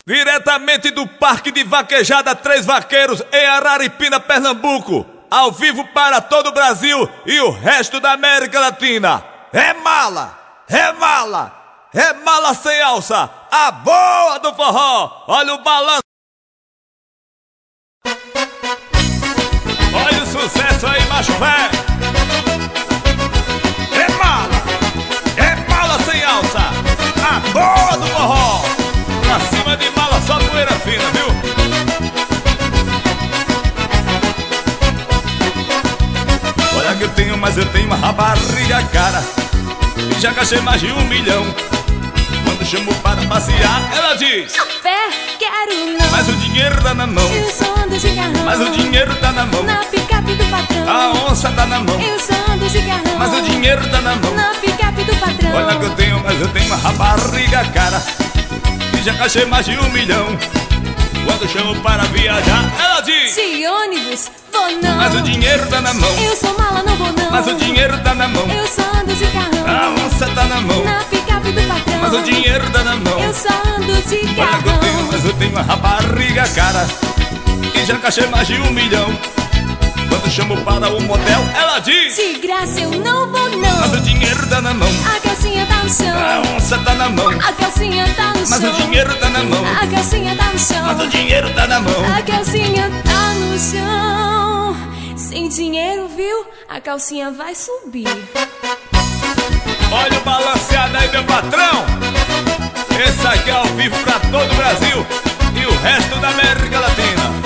Diretamente do Parque de Vaquejada Três Vaqueiros, em Araripina, Pernambuco, ao vivo para todo o Brasil e o resto da América Latina. É mala, é mala, é mala sem alça, a boa do forró. Olha o balanço. Olha o sucesso aí, macho velho. É mala sem alça, a boa do forró. Pra cima de mala, só poeira fina, viu? Olha que eu tenho, mas eu tenho uma rapariga cara, e já gastei mais de 1 milhão. Quando chamo para passear, ela diz: a fé, quero não. Mas o dinheiro tá na mão. Eu sou ando de carrão. Mas o dinheiro tá na mão. Na picape do patrão. A onça tá na mão. Eu sou ando de carrão. Mas o dinheiro tá na mão. Na picape do patrão. Olha que eu tenho, mas eu tenho uma rapariga cara, e já gastei mais de 1 milhão. Quando chamo para viajar, ela diz: de ônibus, vou não. Mas o dinheiro tá na mão. Eu sou mala, não vou não. Mas o dinheiro tá na mão. Eu só ando de carrão. A onça tá na mão. Na picape do patrão. Mas o dinheiro tá na mão. Eu só ando de Olha que eu carrão. tenho, mas eu tenho uma rapariga cara, e já gastei mais de 1 milhão. Quando chamo para o motel, ela diz: de graça eu não vou não. Mas o dinheiro tá na mão. A calcinha tá no chão. A onça tá na mão. A calcinha tá no chão. Mas o dinheiro tá na mão. A calcinha tá no chão. Mas o dinheiro tá na mão. A calcinha tá no chão. Sem dinheiro, viu? A calcinha vai subir. Olha o balanceado aí, meu patrão. Esse aqui é ao vivo pra todo o Brasil e o resto da América Latina.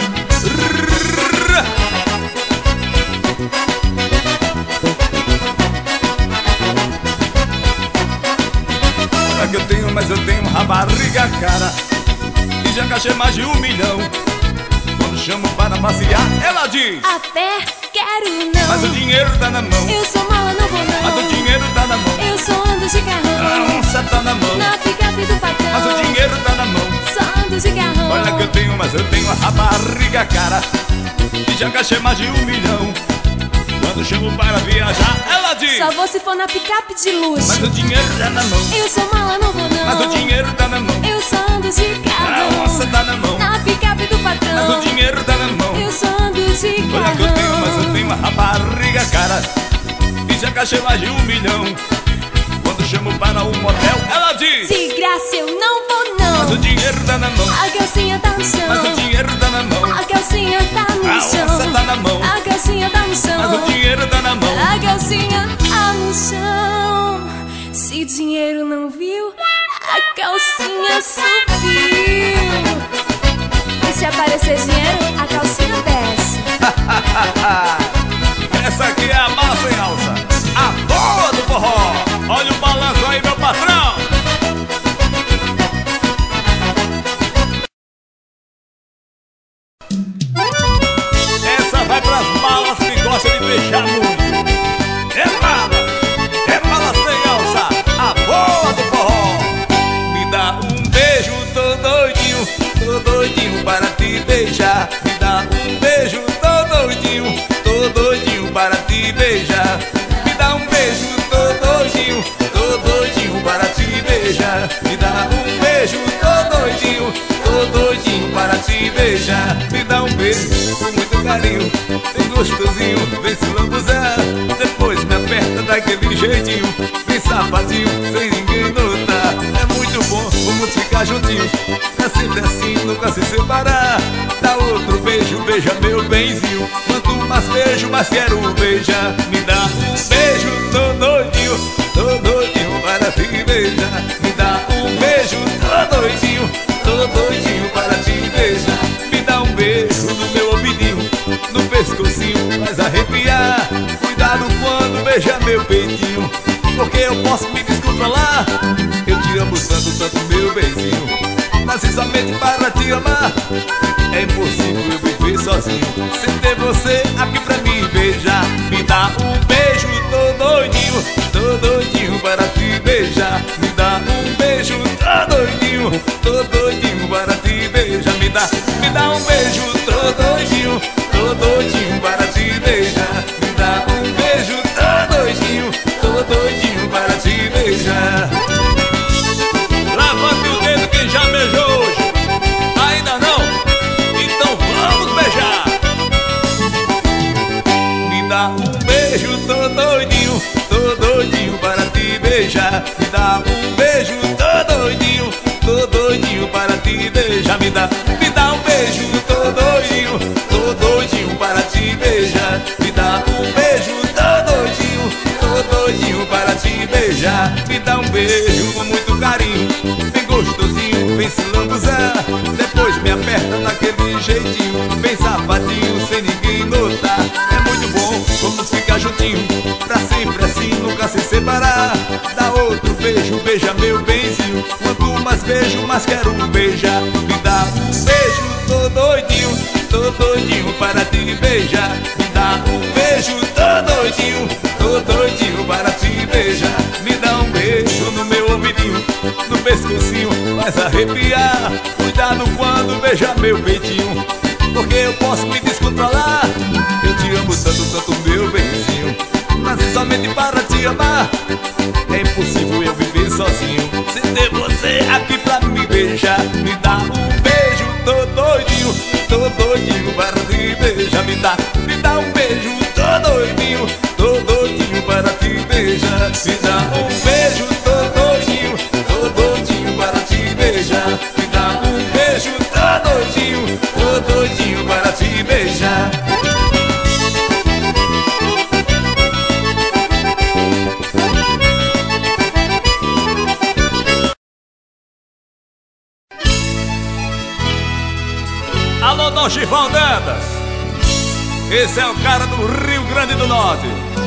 Olha que eu tenho, mas eu tenho uma barriga cara, e já gastei mais de 1 milhão. Quando chamo para passear, ela diz: a fé, quero não. Mas o dinheiro tá na mão. Eu sou mala, não vou não. Mas o dinheiro tá na mão. Eu sou ando de carrão. A onça tá na mão. Na picape do patrão. Mas o dinheiro tá na mão. Só ando de carrão. Olha que eu tenho, mas eu tenho uma barriga cara, e já gastei mais de 1 milhão. Quando chamo para viajar, ela diz: só vou se for na picape de luxo. Mas o dinheiro tá na mão. Eu sou mala, não vou não. Mas o dinheiro tá na mão. Eu só ando de carrão. A onça tá na mão. Na picape do patrão. Mas o dinheiro tá na mão. Eu só ando de carrão. Olha que eu tenho, mas eu tenho uma barriga cara, e já gastei mais de 1 milhão. Quando chamo para um motel, ela diz: de graça eu não vou não. Mas o dinheiro tá na mão. A calcinha tá no chão. Mas o dinheiro tá na mão. A calcinha tá no A chão. onça tá na mão. A calcinha tá no chão. Mas o dinheiro tá na mão. A calcinha tá no chão. Se dinheiro não viu, a calcinha subiu. E se aparecer dinheiro, a calcinha desce. Essa aqui é a mala sem alça, a boa do forró. Olha o balanço aí, meu patrão. Essa vai pras malas que gostam de beijar muito. É mala sem alça, a boa do forró. Me dá um beijo, tô doidinho para te beijar. Me dá um beijo, tô doidinho para te beijar. Me dá um beijo, tô doidinho para te beijar. Me dá um beijo, tô doidinho para te beijar. Me dá um beijo com muito carinho, bem gostosinho, vem se lambuzar. Depois me aperta daquele jeitinho, bem safadinho, sem ninguém notar. É muito bom, vamos ficar juntinhos, é sempre assim, nunca se separar. Dá outro beijo, beija meu benzinho. Quanto mais beijo, mais quero beijar. Me dá um beijo, tô doidinho para te beijar. Me dá um beijo, tô doidinho para te beijar. Me dá um beijo no meu ouvidinho, no pescocinho, faz arrepiar. Cuidado quando beija meu peitinho, porque eu posso me descontrolar. Eu te amo tanto, meu benzinho. Nasci somente para te amar. É impossível eu viver sozinho sem ter você aqui pra me beijar. Me dá um beijo, tô doidinho para te beijar. Me dá um beijo, tô doidinho para te beijar. Me dá um beijo, tô doidinho para te beijar. Me dá um beijo, tô doidinho para te beijar. Levante o dedo quem já beijou hoje. dá um beijo, tô doidinho para te beijar. Me dá um beijo, tô doidinho para te beijar. Me dá um beijo, tô doidinho para te beijar. Me dá um beijo com muito carinho, bem gostosinho, vem se lambuzar. Depois me aperta daquele jeitinho, bem safadinho, sem ninguém notar. É muito bom, vamos ficar juntinho, pra sempre assim, nunca se separar. Dá outro beijo, beija meu benzinho. Quanto mais beijo, mais quero beijar. Me dá um beijo, tô doidinho para te beijar. Me dá um beijo, tô doidinho para te beijar. Me dá um beijo no meu ouvidinho, no pescocinho, faz arrepiar. Cuidado quando beijar meu peitinho, porque eu posso me descontrolar. Eu te amo tanto, meu benzinho, nasci somente para te amar. É impossível eu viver sozinho sem ter você aqui pra me beijar. Me dá um beijo, tô doidinho para te beijar. Me dá um beijo, tô doidinho para te beijar. Me dá um beijo, tô doidinho para te beijar. Me dá um beijo, tô doidinho para te beijar. Alô, Dom Chifão Dantas, esse é o cara do Rio Grande do Norte.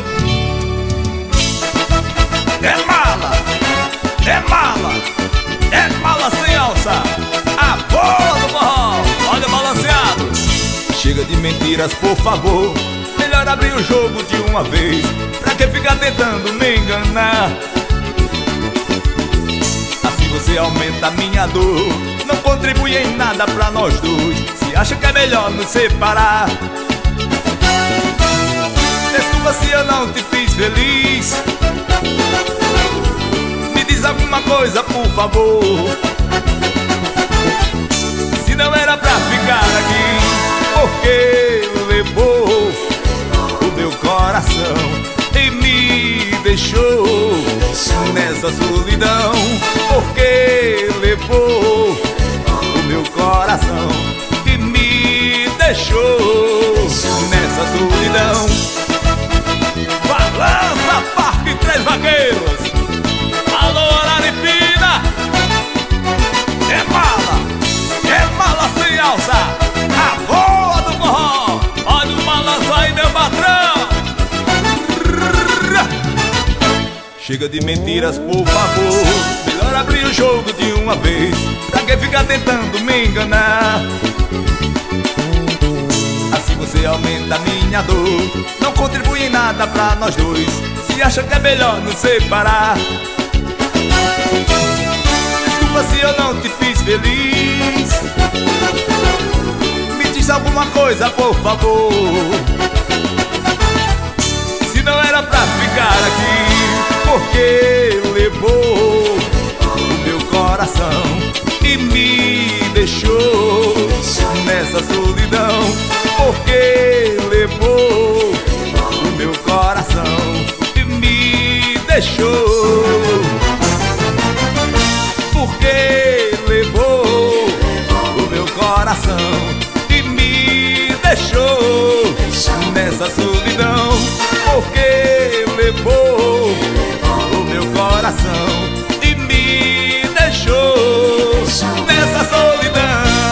É mala, é mala, é mala sem alça, a bola do forró, olha o balanceado. Chega de mentiras, por favor, melhor abrir o jogo de uma vez. Pra que ficar tentando me enganar? Assim você aumenta a minha dor, não contribui em nada pra nós dois. Se acha que é melhor nos separar, desculpa se eu não te fiz feliz. Me diz alguma coisa, por favor. Se não era pra ficar aqui, porque levou o meu coração e me deixou nessa solidão. Porque levou o meu coração e me deixou nessa solidão. Balança, Parque Três Vaqueiros, alô, Araripina. É mala sem alça, a boa do forró, olha o balanço aí, meu patrão. Chega de mentiras, por favor, melhor abrir o jogo de uma vez. Pra que ficar tentando me enganar? Assim você aumenta a minha dor, não contribui em nada pra nós dois. Se acha que é melhor nos separar, desculpa se eu não te fiz feliz. Me diz alguma coisa, por favor. Se não era pra ficar aqui, porque levou o meu coração e me deixou nessa solidão. Porque levou o meu coração e me deixou. Porque levou o meu coração e me deixou nessa solidão. Porque levou o meu coração e me deixou nessa solidão.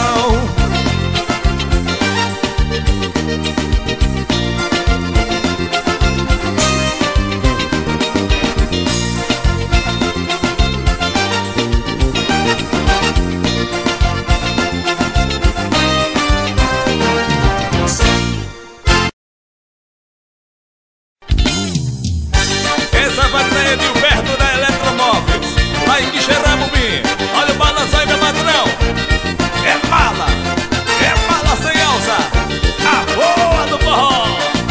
Essa bateria de Gilberto da Eletromóveis, lá em Quixeramobim, olha o balanço aí, meu patrão. É mala sem alça, a boa do forró.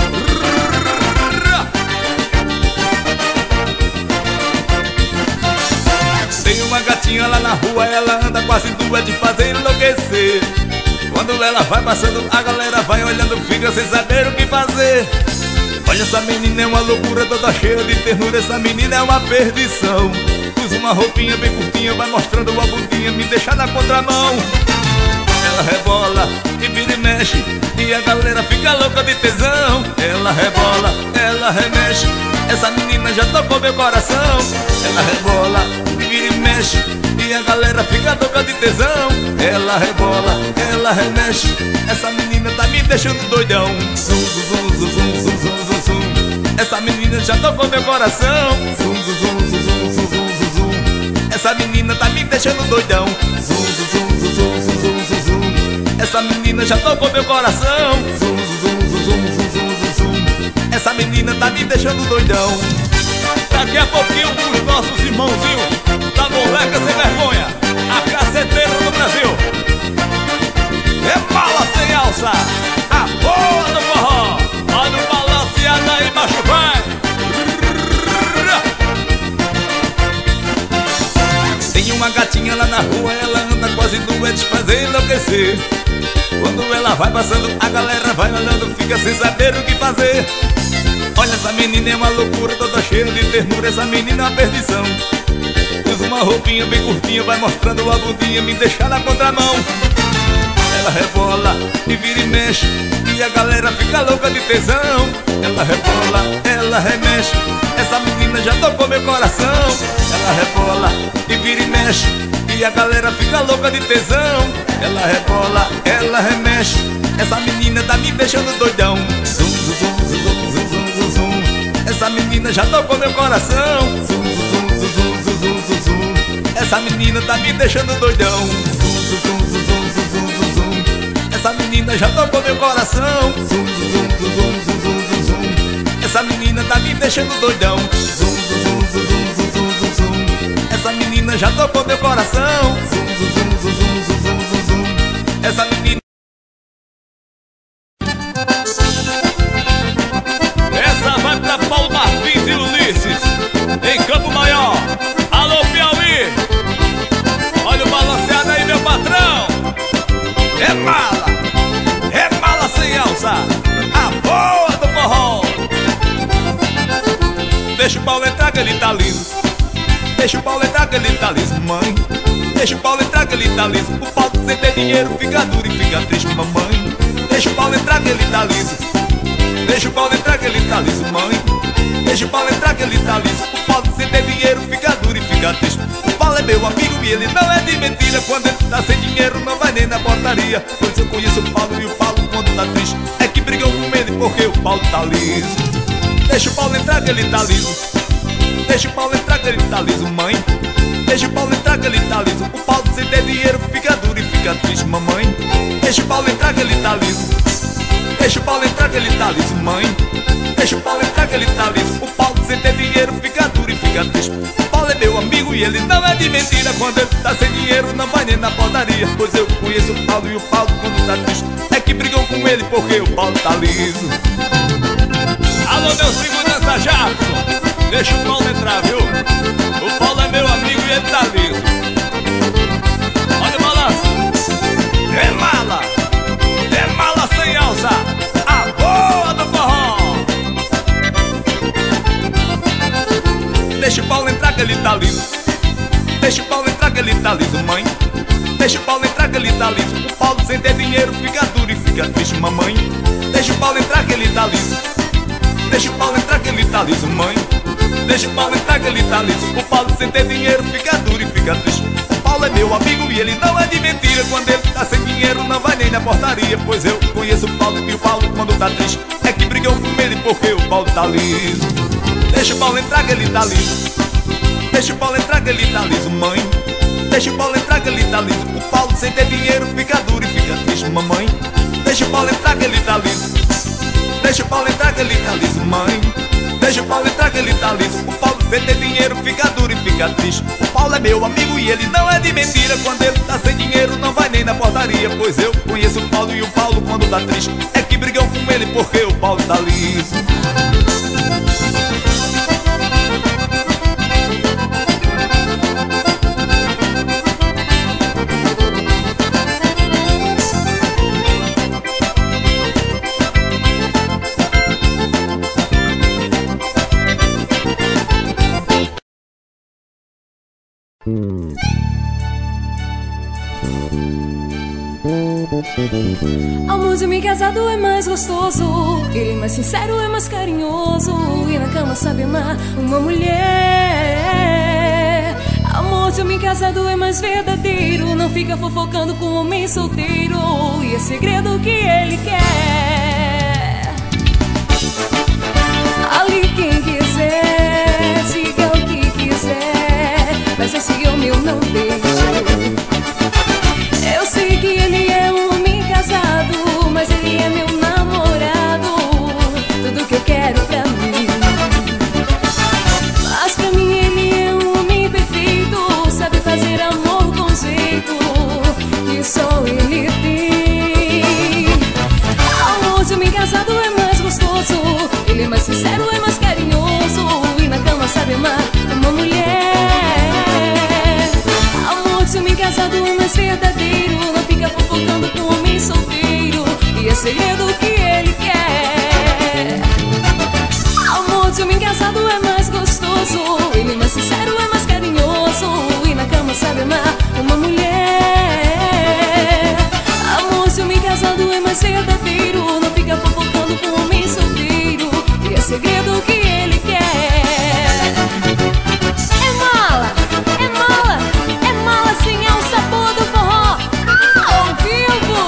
Tem uma gatinha lá na rua, ela anda quase duas de fazer enlouquecer. Quando ela vai passando, a galera vai olhando, fica sem saber o que fazer. Olha, essa menina é uma loucura, toda cheia de ternura. Essa menina é uma perdição. Usa uma roupinha bem curtinha, vai mostrando a bundinha, me deixa na contramão. Ela rebola e vira e mexe, e a galera fica louca de tesão. Ela rebola, ela remexe, essa menina já tocou meu coração. Ela rebola e vira e mexe, e a galera fica louca de tesão. Ela rebola, ela remexe, essa menina tá me deixando doidão. Zum, zum, zum, zum, zum, zum, zum, zum. Essa menina já tocou meu coração. Zum, zum, zum, zum, zum, zum, zum, zum. Essa menina tá me deixando doidão. Zum, zum, zum, zum, zum, zum, zum, zum. Essa menina já tocou meu coração. Zum, zum, zum, zum, zum, zum, zum. Essa menina tá me deixando doidão. Daqui a pouquinho os nossos irmãozinhos da moleca sem vergonha, a caceteira do Brasil. É bala sem alça, a boa do forró. Olha o balanceado aí, macho, vai. Tem uma gatinha lá na rua, ela anda quase nua, te fazer enlouquecer. Quando ela vai passando, a galera vai olhando, fica sem saber o que fazer. Olha, essa menina é uma loucura, toda cheia de ternura, essa menina é uma perdição. Usa uma roupinha bem curtinha, vai mostrando a bundinha, me deixa na contramão. Ela rebola e vira e mexe, e a galera fica louca de tesão. Ela rebola, ela remexe, essa menina já tocou meu coração. Ela rebola e vira e mexe, e a galera fica louca de tesão. Ela rebola, ela remexe, essa menina tá me deixando doidão. Zum, zum, zum, zum, zum, zum, zum, zum. Essa menina já tocou meu coração. Zum, zum, zum, zum, zum, zum, zum, zum. Essa menina tá me deixando doidão. Zum, zum, zum, zum, zum, zum, zum, zum. Essa menina já tocou meu coração. Zum, zum, zum, zum, zum, zum, zum. Essa menina tá me deixando doidão. Zum, zum, zum, zum, zum, zum, zum. Essa menina já tocou meu coração. Zum, zum, zum, zum, zum, zum, zum. Essa menina. Essa vai pra Paulo Martins e Ulisses, em Campo Maior. Alô, Piauí. Olha o balanceado aí, meu patrão. É mala sem alça, a boa do forró. Deixa o Paulo entrar que ele tá liso. Deixa o Paulo entrar que ele tá liso, mãe. Deixa o Paulo entrar que ele tá liso. O Paulo sem ter dinheiro fica duro e fica triste, mamãe. Deixa o Paulo entrar que ele tá liso. Deixa o Paulo entrar que ele tá liso, mãe. Deixa o Paulo entrar que ele tá liso. O Paulo sem ter dinheiro fica duro e fica triste. O Paulo é meu amigo e ele não é de mentira. Quando ele tá sem dinheiro não vai nem na portaria. Pois eu conheço o Paulo e o Paulo quando tá triste é que brigam com ele porque o Paulo tá liso. Deixa o Paulo entrar que ele tá liso. Deixa o Paulo entrar que ele tá liso, mãe. Deixa o Paulo entrar que ele tá liso. O Paulo sem ter dinheiro fica duro e fica triste, mamãe. Deixa o Paulo entrar que ele tá liso. Deixa o Paulo entrar que ele tá liso, mãe. Deixa o Paulo entrar que ele tá liso. O Paulo sem ter dinheiro fica duro e fica triste. O Paulo é meu amigo e ele não é de mentira. Quando ele tá sem dinheiro não vai nem na portaria. Pois eu conheço o Paulo e o Paulo quando tá triste é que brigam com ele porque o Paulo tá liso. Alô, meu segurança Jackson, deixa o Paulo entrar, viu? O Paulo é meu amigo e ele tá liso. Olha o balanço. É mala sem alça, a boa do forró. Deixa o Paulo entrar que ele tá liso. Deixa o Paulo entrar que ele tá liso, mãe. Deixa o Paulo entrar que ele tá liso. O Paulo sem ter dinheiro fica duro e fica triste, mamãe. Deixa o Paulo entrar que ele tá liso. Deixa o Paulo entrar que ele tá liso, mãe. Deixa o Paulo entrar que ele tá liso. O Paulo sem ter dinheiro fica duro e fica triste. O Paulo é meu amigo e ele não é de mentira. Quando ele tá sem dinheiro não vai nem na portaria. Pois eu conheço o Paulo e o Paulo quando tá triste é que brigam com ele porque o Paulo tá liso. Deixa o Paulo entrar que ele tá liso. Deixa o Paulo entrar que ele tá liso, mãe. Deixa o Paulo entrar que ele tá liso. O Paulo sem ter dinheiro fica duro e fica triste, mamãe. Deixa o Paulo entrar que ele tá liso. Deixa o Paulo entrar que ele tá liso, mãe. Deixa o Paulo entrar que ele tá liso. O Paulo sem ter dinheiro fica duro e fica triste. O Paulo é meu amigo e ele não é de mentira. Quando ele tá sem dinheiro não vai nem na portaria. Pois eu conheço o Paulo e o Paulo quando tá triste é que brigam com ele porque o Paulo tá liso. Amor de homem casado é mais gostoso, ele é mais sincero, é mais carinhoso, e na cama sabe amar uma mulher. Amor de homem casado é mais verdadeiro, não fica fofocando com um homem solteiro, e é segredo que ele quer. Ali quem quiser, siga o que quiser, mas esse homem eu não deixo. Eu sei que ele é um homem casado, mas ele é meu namorado, tudo que eu quero pra mim. Mas pra mim ele é um homem perfeito, sabe fazer amor com jeito que só ele tem. Amor de homem casado é mais gostoso, ele é mais sincero, é mais carinhoso, e na cama sabe amar uma mulher. Amor de homem casado é mais verdadeiro, não fica fofocando com um homem solteiro, e é segredo que ele quer. Amor de homem casado é mais gostoso, ele é mais sincero, é mais carinhoso, e na cama sabe amar uma mulher. Amor de homem casado é mais verdadeiro, não fica fofocando com um homem solteiro, e é segredo que ele quer. É mala, é mala, é mala, sim, é o sabor do forró ao vivo.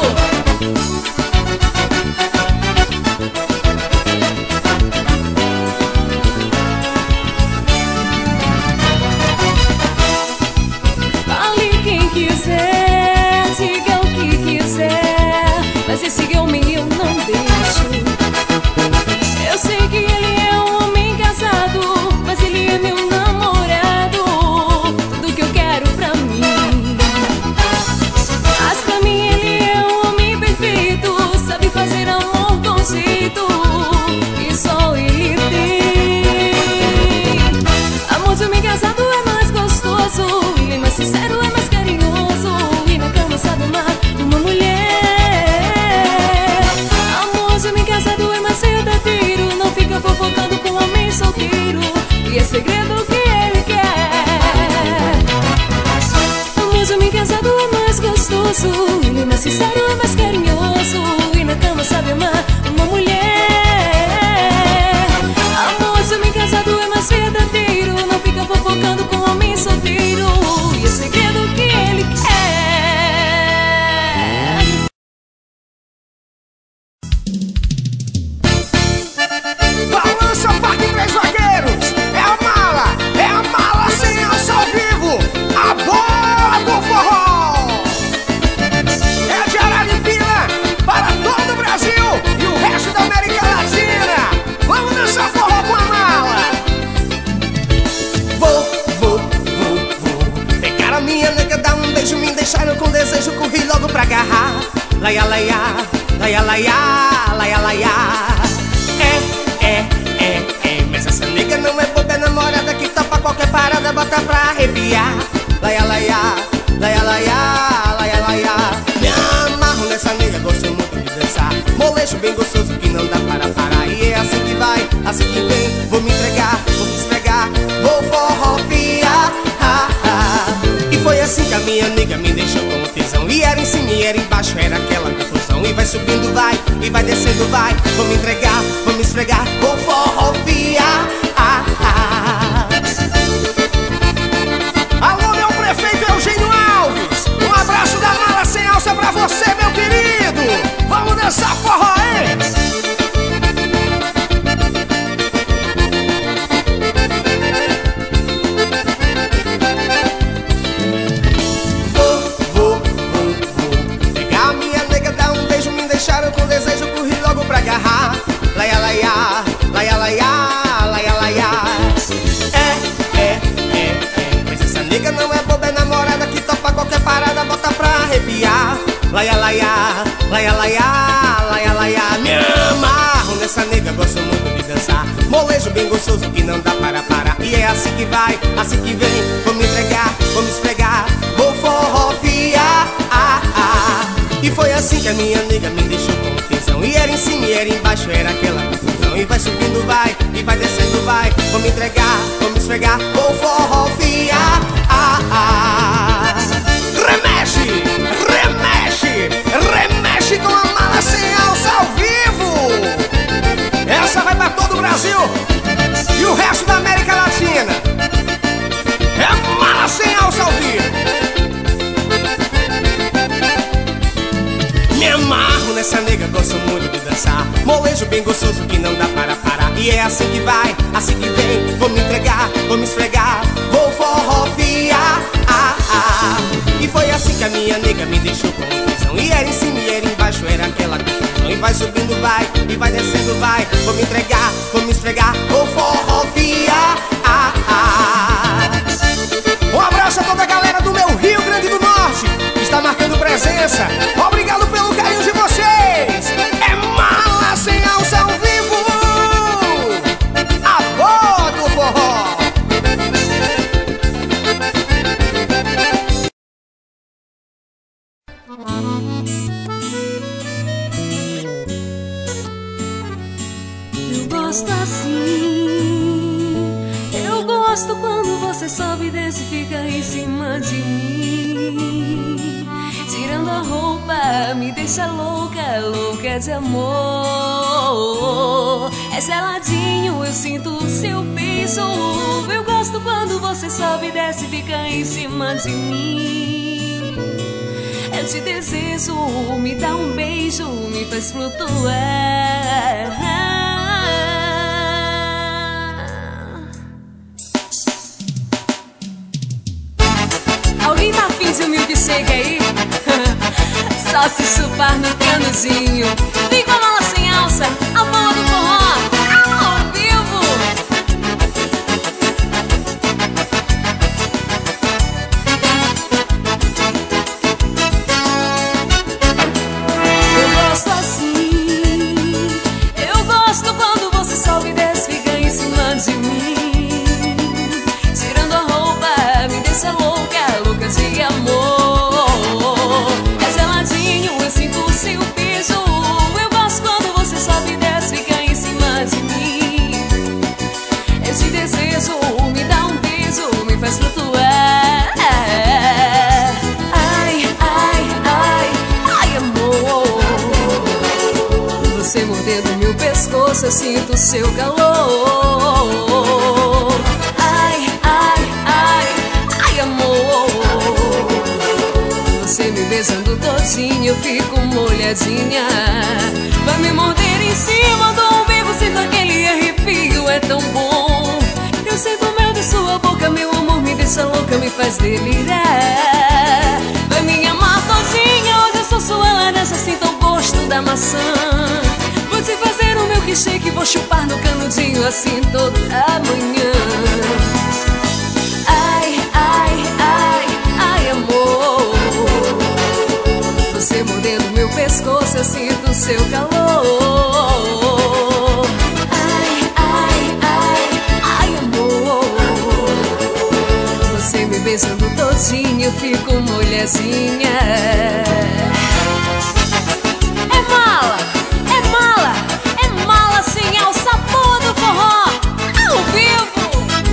Ali quem quiser, diga o que quiser, mas esse homem eu não deixo. Eu sei que ele é um homem casado, mas ele é meu namorado, tudo que eu quero pra mim. Mas pra mim ele é um homem perfeito, sabe fazer amor com jeito que só ele tem. Amor de homem casado é mais gostoso, ele é mais sincero, é mais carinhoso, e na cama sabe amar uma mulher. Amor de homem casado é mais verdadeiro, não fica fofocando com um homem solteiro, e é segredo que ele quer. Amor de homem casado é mais gostoso, ele é mais sincero, é mais carinhoso, e na cama sabe amar uma mulher. Amor de homem casado é mais verdadeiro, não fica fofocando com um homem solteiro, e é segredo que ele quer. Balança Parque Três Zagueiros, é a mala sem alça ao vivo, a bola do forró. É de Araripina para todo o Brasil e o resto da América Latina. Vamos dançar forró com a mala. Vou pegar a minha nega, dar um beijo, me deixaram com desejo, corri logo pra agarrar. Laia, laia, laia, laia, laia, laia. Mas essa nega não é boba, é namorada que topa qualquer parada, bota pra arrepiar. Laia, laia, laia, laia, laia, laia. Me amarro nessa nega, gosto muito de dançar, molejo bem gostoso que não dá para parar. E é assim que vai, assim que vem, vou me entregar, vou me esfregar, vou forrofiar. E foi assim que a minha nega me deixou com tesão, e era em cima e era embaixo, era aquela confusão. E vai subindo, vai, e vai descendo, vai, vou me entregar, vou me esfregar, vou forrofiar. Alô, meu prefeito Eugênio Alves, um abraço da mala sem alça pra você, meu querido. Vamos dançar forró, hein? Vou pegar a minha nega, dar um beijo, me deixaram com desejo, corri logo pra agarrar. Laia, laia, laia, laia, laia, laia. Mas essa nega não é boba, é namorada que topa qualquer parada, bota pra arrepiar. Laia, laia, laia, laia, laia, laia. Me amarro nessa nega, gosto muito de dançar, molejo bem gostoso que não dá para parar. E é assim que vai, assim que vem, vou me entregar, vou me esfregar, vou forrofiar. E foi assim que a minha nega me deixou com tesão, e era em cima e era embaixo, era aquela confusão. E vai subindo, vai, e vai descendo, vai, vou me entregar, vou me esfregar, vou forrofiar. Remexe, remexe, remexe. nessa nega, gosto muito de dançar. Molejo bem gostoso que não dá para parar. E é assim que vai, assim que vem. Vou me entregar, vou me esfregar, vou forrofiar. E foi assim que a minha nega me deixou com confusão. E era em cima e era embaixo, era aquela confusão. E vai subindo, vai, e vai descendo, vai. Vou me entregar, vou me esfregar, vou forrofiar. Um abraço a toda a galera do meu Rio Grande do Norte que está marcando presença. Obrigado pelo carinho de vocês. É Mala Sem Alça ao vivo. A voz do forró. Eu gosto assim. Eu gosto quando você sobe e desce e fica em cima de mim. Tirando a roupa, me deixa louca, louca de amor. É seladinho, eu sinto o seu beijo. Eu gosto quando você sobe e desce e fica em cima de mim. Eu te desejo, me dá um beijo, me faz flutuar. Alguém tá afim de um milkshake aí? Só se chupar no canuzinho. Vem com a Mala Sem Alça, a bola do forró, ao vivo. Eu gosto assim. Eu gosto quando você sobe e desce, fica em cima de mim. Tirando a roupa, me deixa louca, louca de amor. É geladinho, eu sinto o seu peso. Eu gosto quando você sobe e desce, fica em cima de mim. Eu te desejo, me dá um beijo, me faz flutuar. Ai, ai, ai, ai, amor. Você mordendo meu pescoço, eu sinto o seu calor. Ai, ai, ai, ai, amor. Você me beijando todinho, eu fico molhadinha. Vai me morder em cima do umbigo, sinto aquele arrepio, é tão bom. Eu sinto o mel de sua boca, meu amor me deixa louca, me faz delirar. Vai me amar todinha, hoje eu sou sua laranja, sinto o gosto da maçã. Vou te fazer o meu milkshake, vou chupar no canudinho assim toda manhã. Ai, ai, ai, ai, amor. Você mordendo meu pescoço, eu sinto o seu calor. Ai, ai, ai, ai, amor. Você me beijando todinho, eu fico molhadinha. É mala, é mala, é mala sem alça, boa do forró, ao vivo.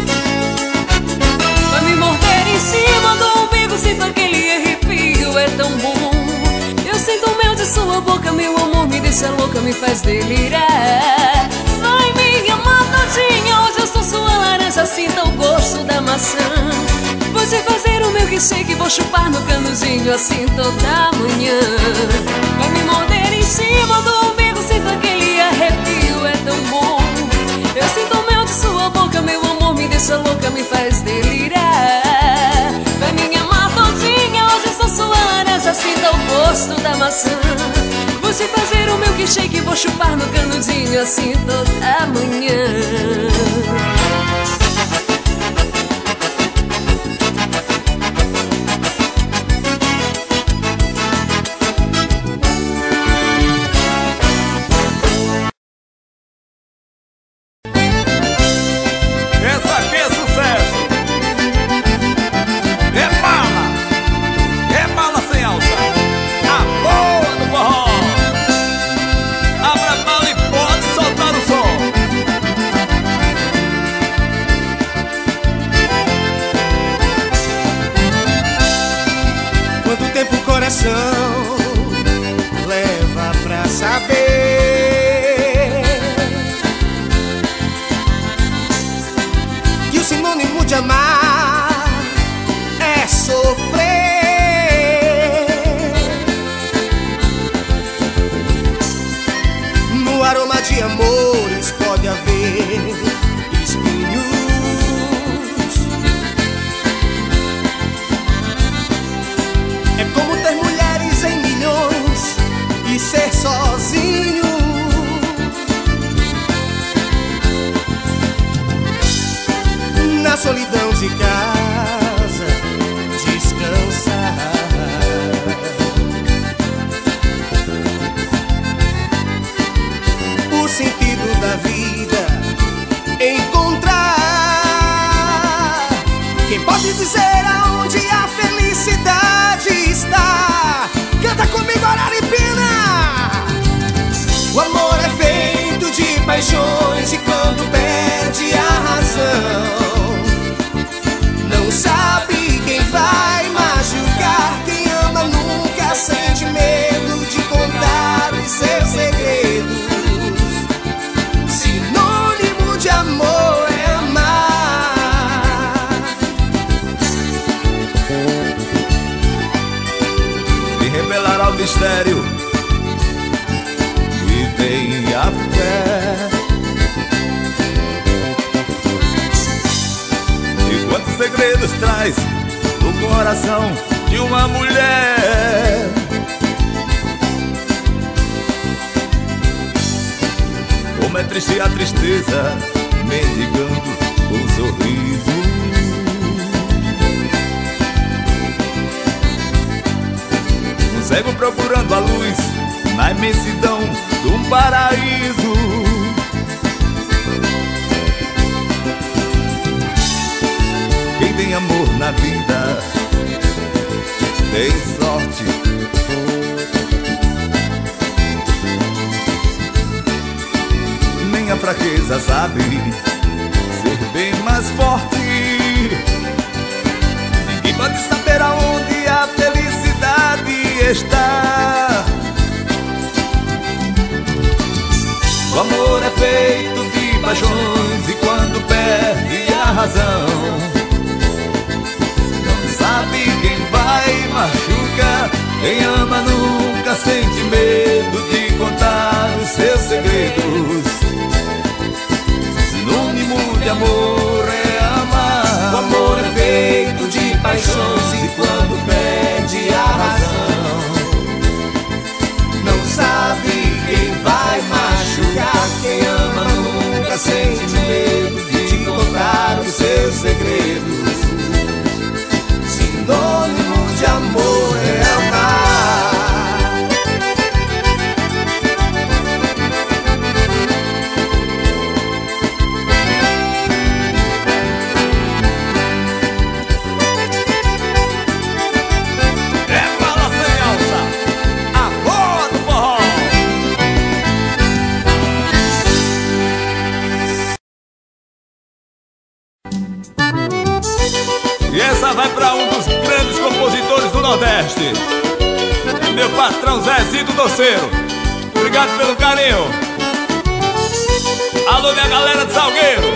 Vai me morder em cima do umbigo, sinto aquele arrepio, é tão bom. Eu sinto o mel de sua boca, meu amor me deixa louca, me faz delirar. Vai me amar todinha, hoje eu sou sua laranja, sinta o gosto da maçã. Vou te fazer o meu milkshake, vou chupar no canudinho assim toda manhã. Vai me morder em cima do umbigo, sinto aquele arrepio, é tão bom. Eu sinto o mel de sua boca, meu amor me deixa louca, me faz delirar. Vai me amar todinha, hoje eu sou sua laranja, sinta o gosto da maçã. Vou te fazer o meu milkshake, vou chupar no canudinho assim toda manhã. de amores pode haver espinhos. É como ter mulheres em milhões e ser sozinho. Na solidão de casa descansar. O sentido da vida encontrar. Quem pode dizer aonde a felicidade está? Canta comigo, Araripina! O amor é feito de paixões e quando perde a razão não sabe quem vai machucar. Quem ama nunca sente medo de contar os seus segredos. Sinônimo de amor é amar. Me revelará o mistério e tenha fé. Quantos segredos traz no coração de uma mulher? Como é triste a tristeza, mendigando um sorriso. Um cego procurando a luz na imensidão de um paraíso. Quem tem amor na vida tem sorte. Nem a fraqueza sabe ser bem mais forte. Ninguém pode saber aonde a felicidade está. O amor é feito de paixões e quando perde a razão sabe quem vai machucar. Quem ama nunca sente medo de contar os seus segredos. Sinônimo de amor é amar. O amor é feito de paixões e quando perde a razão não sabe quem vai machucar. Quem ama nunca sente medo de contar os seus segredos. Sinônimo de amor é amar. É bala sem alça, a boa do forró. E essa vai pra um dos grandes compositores do Nordeste, meu patrão Zezito Doceiro. Obrigado pelo carinho. Alô, minha galera de Salgueiro,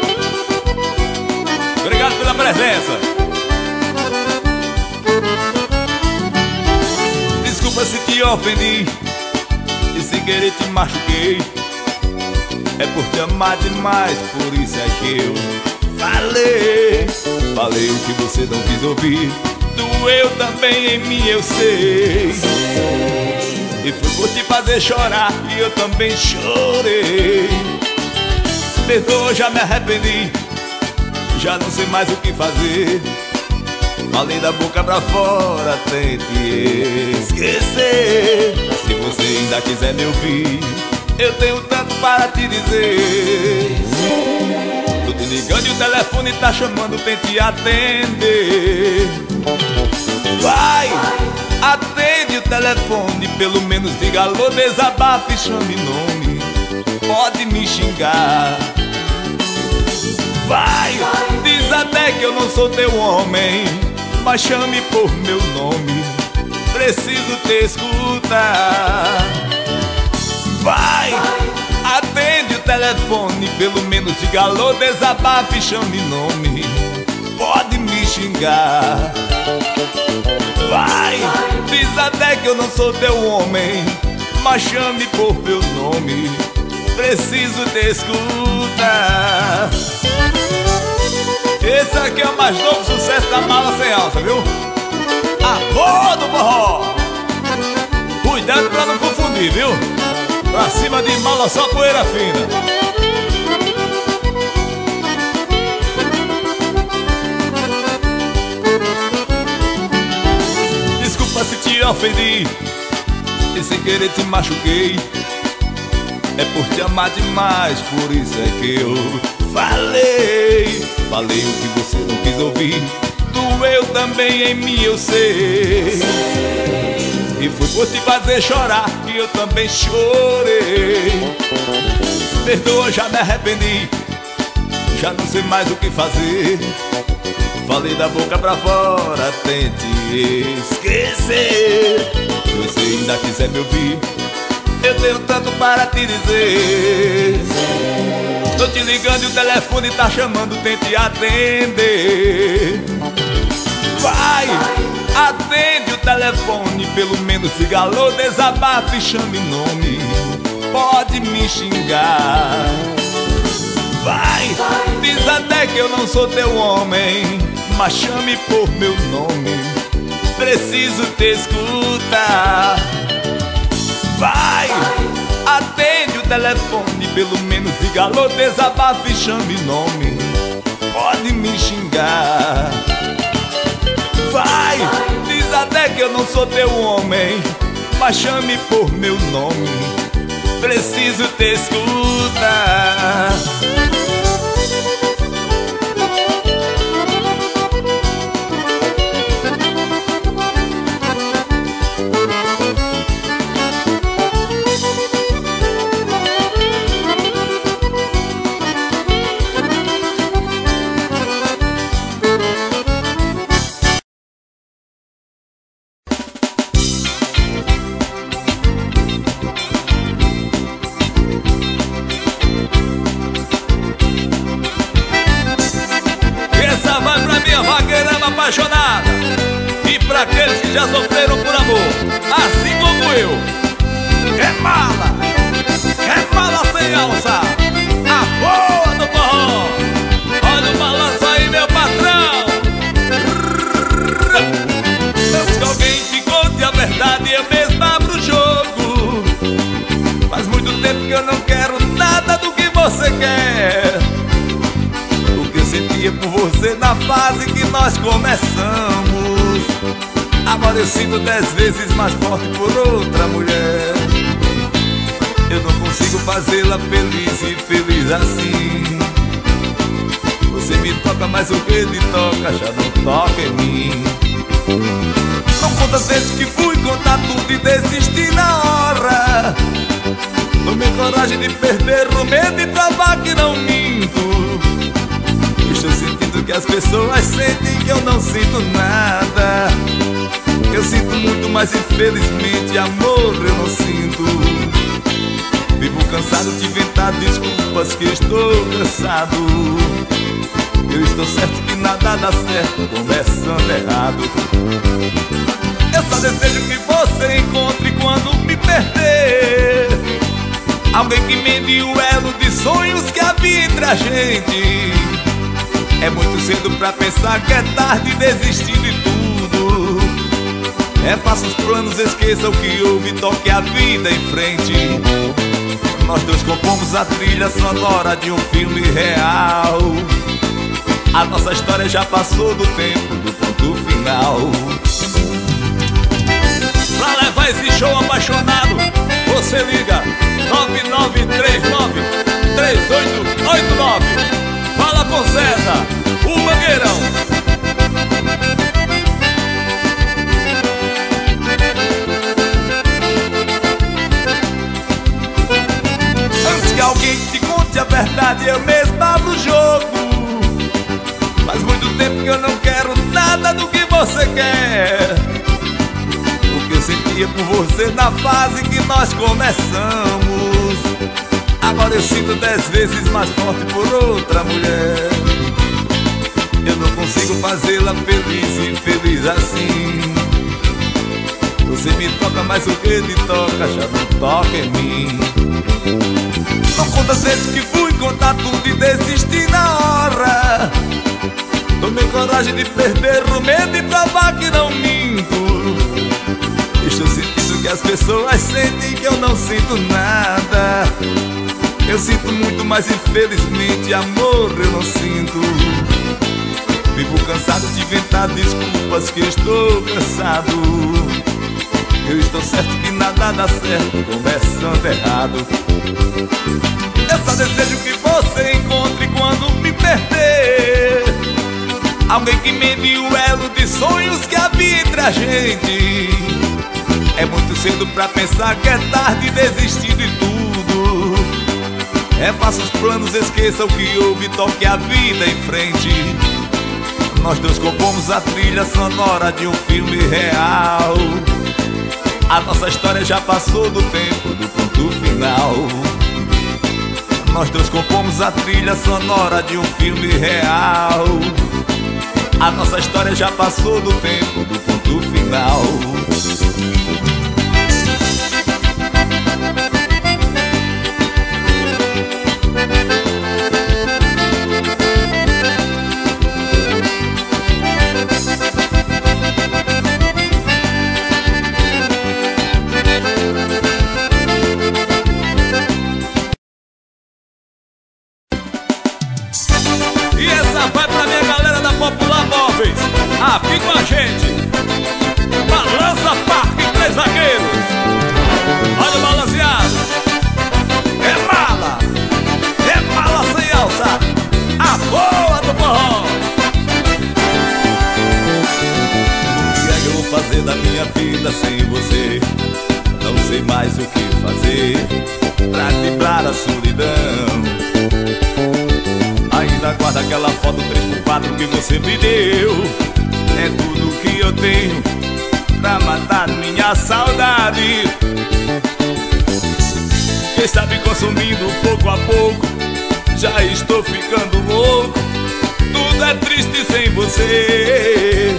obrigado pela presença. Desculpa se te ofendi e sem querer te machuquei. É por te amar demais, por isso é que eu falei o que você não quis ouvir. Doeu também em mim, eu sei. E foi por te fazer chorar e eu também chorei. Perdoa, já me arrependi, já não sei mais o que fazer. Falei da boca pra fora, tente esquecer. Se você ainda quiser me ouvir, eu tenho tanto para te dizer. Tô te ligando e o telefone tá chamando, tente atender. Vai, atende o telefone, pelo menos diga alô, desabafe, chame nome, pode me xingar. Vai, diz até que eu não sou teu homem, mas chame por meu nome, preciso te escutar. Vai, atende o telefone, pelo menos diga alô, desabafe, chame nome, pode me xingar. Vai, diz até que eu não sou teu homem, mas chame por meu nome, preciso te escutar. Esse aqui é o mais novo sucesso da Mala Sem Alça, viu? Amor do forró. Cuidado pra não confundir, viu? Pra cima de mala só poeira fina. Desculpa se te ofendi e sem querer te machuquei. É por te amar demais, por isso é que eu falei o que você não quis ouvir. Doeu também em mim, eu sei. E foi por te fazer chorar que eu também chorei. Perdoa, já me arrependi, já não sei mais o que fazer. Falei da boca pra fora, tente esquecer. Se você ainda quiser me ouvir, eu tenho tanto para te dizer. Tô te ligando e o telefone tá chamando, tente atender. Vai, atende o telefone, pelo menos diga alô, desabafe e chame nome. Pode me xingar. Vai, diz até que eu não sou teu homem, mas chame por meu nome. Preciso te escutar. Vai, atende o telefone, pelo menos diga alô, desabafe e chame nome. Pode me xingar. Vai, diz até que eu não sou teu homem, mas chame por meu nome. Preciso te escutar. Apaixonada, e pra aqueles que já sofreram por amor, assim como eu. É mala sem alça, a boa do forró. Olha o balanço aí, meu patrão. Antes que alguém te conte a verdade, eu mesmo abro o jogo. Faz muito tempo que eu não quero nada do que você quer. Sentia por você na fase que nós começamos. Agora eu sinto 10 vezes mais forte por outra mulher. Eu não consigo fazê-la feliz e feliz assim. Você me toca, mas o que lhe toca já não toca em mim. São quantas vezes que fui contar tudo e desisti na hora. Tomei coragem de perder o medo e provar que não minto. Estou sentindo que as pessoas sentem que eu não sinto nada. Eu sinto muito, mas infelizmente amor eu não sinto. Vivo cansado de inventar desculpas que estou cansado. Eu estou certo que nada dá certo começando errado. Eu só desejo que você encontre quando me perder alguém que mende o elo de sonhos que havia entre a gente. É muito cedo pra pensar que é tarde desistir de tudo. É faça os planos, esqueça o que houve, toque a vida em frente. Nós dois compomos a trilha sonora de um filme real. A nossa história já passou do tempo do ponto final. Pra levar esse show apaixonado, você liga 9939-3889. Fala com César, o Mangueirão. Antes que alguém te conte a verdade, eu mesmo abro o jogo. Faz muito tempo que eu não quero nada do que você quer. O que eu sentia por você na fase que nós começamos, agora eu sinto 10 vezes mais forte por outra mulher. Eu não consigo fazê-la feliz e feliz assim. Você me toca, mas o que lhe toca já não toca em mim. São quantas vezes que fui contar tudo e desisti na hora. Tomei coragem de perder o medo e provar que não minto. Estou sentindo que as pessoas sentem que eu não sinto nada. Eu sinto muito, mas infelizmente amor eu não sinto. Vivo cansado de inventar desculpas que estou cansado. Eu estou certo que nada dá certo começando errado. Eu só desejo que você encontre quando me perder alguém que mende o elo de sonhos que havia entre a gente. É muito cedo pra pensar que é tarde e desistir de tudo. Refaça os planos, esqueça o que houve, toque a vida em frente. Nós dois compomos a trilha sonora de um filme real. A nossa história já passou do tempo do ponto final. Nós dois compomos a trilha sonora de um filme real. A nossa história já passou do tempo do ponto final. E essa vai pra minha galera da Popular Móveis. Aqui com a gente, Balança Parque 3 Zagueiros. Olha o balanceado. É mala sem alça, a boa do forró. O que é que eu vou fazer da minha vida sem você? Não sei mais o que fazer pra driblar a solidão. Ainda guardo aquela foto 3x4 que você me deu. É tudo que eu tenho pra matar minha saudade. Quem está me consumindo pouco a pouco, já estou ficando louco. Tudo é triste sem você.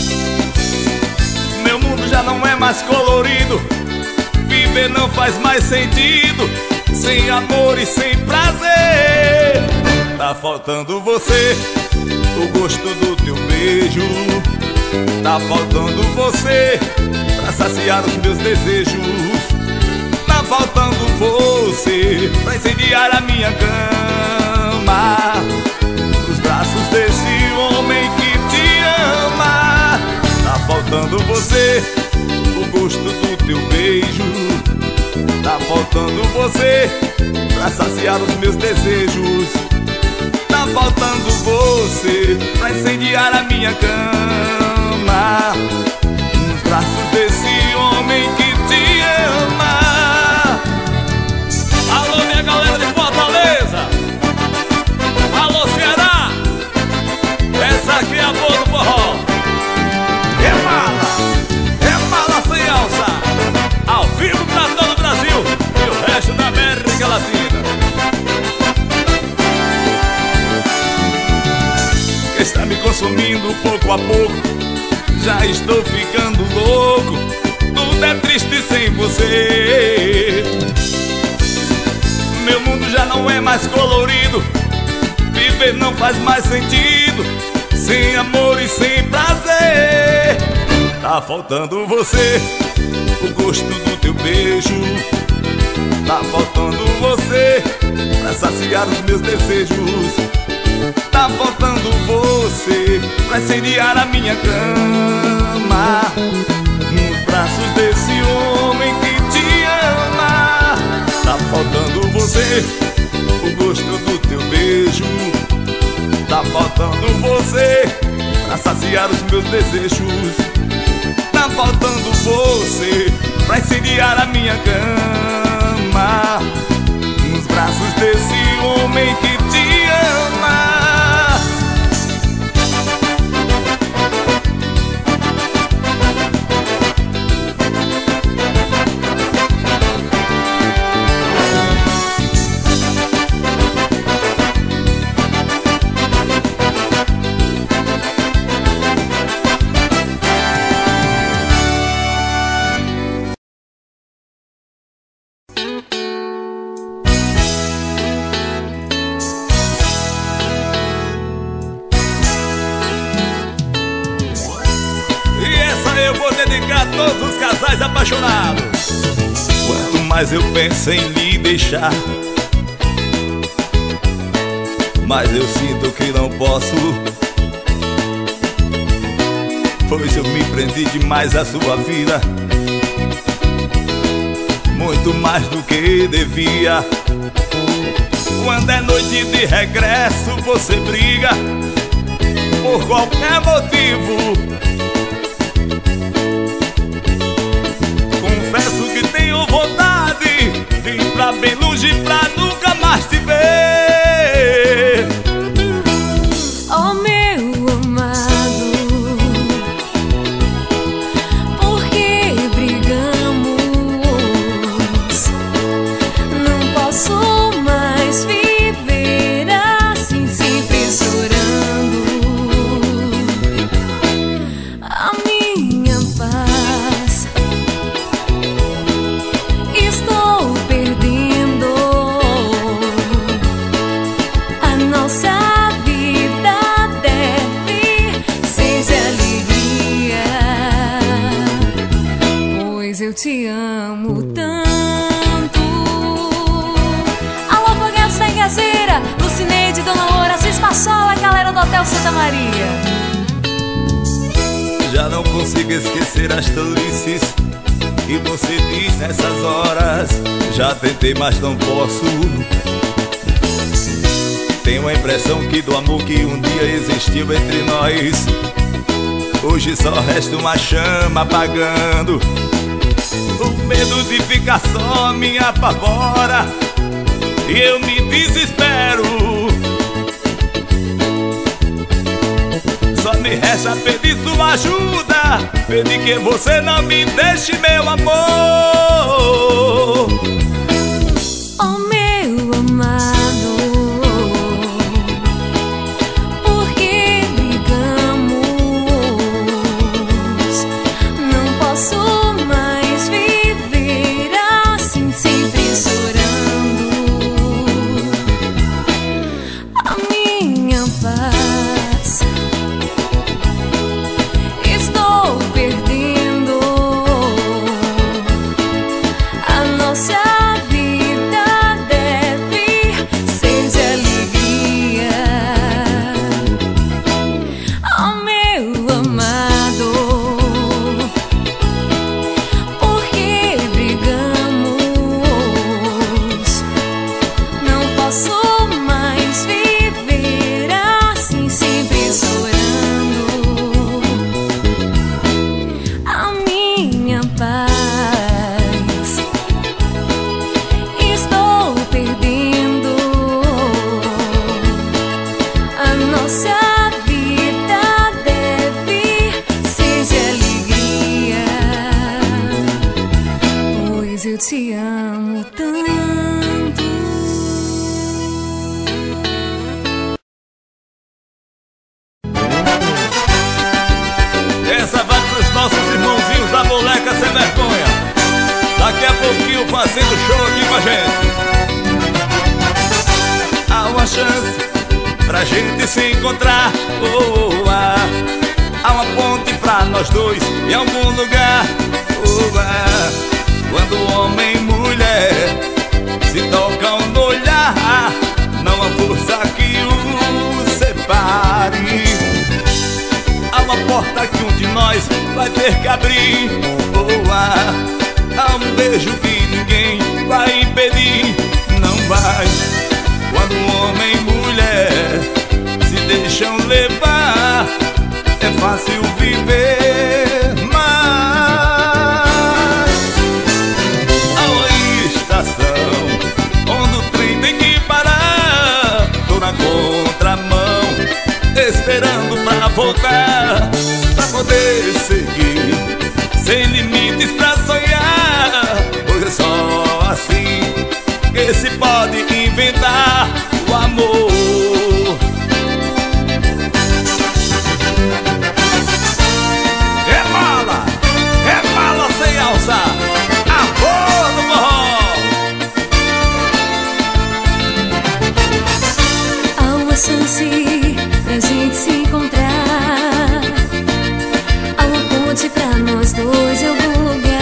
Meu mundo já não é mais colorido. Viver não faz mais sentido sem amor e sem prazer. Tá faltando você, o gosto do teu beijo. Tá faltando você pra saciar os meus desejos. Tá faltando você pra incendiar a minha cama, nos braços desse homem que te ama. Tá faltando você, o gosto do teu beijo. Tá faltando você pra saciar os meus desejos. Tá faltando você pra incendiar a minha cama, nos braços desse homem que te ama. Alô, minha galera de Fortaleza. Alô, Ceará. Essa aqui é a boa do forró. É mala sem alça, ao vivo pra todo o Brasil e o resto da América Latina. Está me consumindo pouco a pouco, já estou ficando louco. Tudo é triste sem você. Meu mundo já não é mais colorido. Viver não faz mais sentido sem amor e sem prazer. Tá faltando você, o gosto do teu beijo. Tá faltando você pra saciar os meus desejos. Tá faltando você pra incendiar a minha cama, nos braços desse homem que te ama. Tá faltando você, o gosto do teu beijo. Tá faltando você pra saciar os meus desejos. Tá faltando você pra incendiar a minha cama, nos braços desse homem que te ama. casais apaixonados. Quanto mais eu penso em lhe deixar, mas eu sinto que não posso, pois eu me prendi demais à sua vida, muito mais do que devia. Quando é noite de regresso você briga por qualquer motivo. Confesso que tenho vontade de ir pra bem longe pra nunca mais te ver. Oh meu amado, por que brigamos? Não posso mais viver assim, sempre chorando. A minha paz estou perdendo. A nossa vida deve ser de alegria, pois eu te amo tanto. Alô, Foguete sem Gazeira, Lucineide, Dona Loura, Assis Passola, galera do Hotel Santa Maria. Já não consigo esquecer as tolices que você diz nessas horas. Já tentei, mas não posso. Tenho a impressão que do amor que um dia existiu entre nós, hoje só resta uma chama apagando. O medo de ficar só me apavora e eu me desespero. Só me resta pedir sua ajuda, pedir que você não me deixe, meu amor. Oh meu amado, por que brigamos? Não posso mais viver assim, sempre chorando. A minha paz estou perdendo. A nossa vida deve ser de alegria. Oh meu amado, por que brigamos? Não posso mais viver assim, sempre chorando. A minha paz estou perdendo. A nossa vida deve ser de alegria, pois eu te amo tanto. Essa vai pros nossos irmãozinhos da boneca sem vergonha. Daqui a pouquinho fazendo show aqui com a gente. Há uma chance pra gente se encontrar. Há uma ponte pra nós dois em algum lugar. Quando homem e mulher se tocam no olhar, não há força que os separe. Há uma porta que um de nós vai ter que abrir. Há um beijo que ninguém vai impedir. Não vai. Quando homem e mulher se deixam levar, é fácil viver. Mas há uma estação onde o trem tem que parar. Tô na contramão, esperando pra voltar, pra poder seguir, sem limites pra sonhar. Pois é só assim que se pode inventar o amor. É mala sem alça, amor do forró. Há uma chance pra gente se encontrar. Há uma ponte pra nós dois em algum lugar.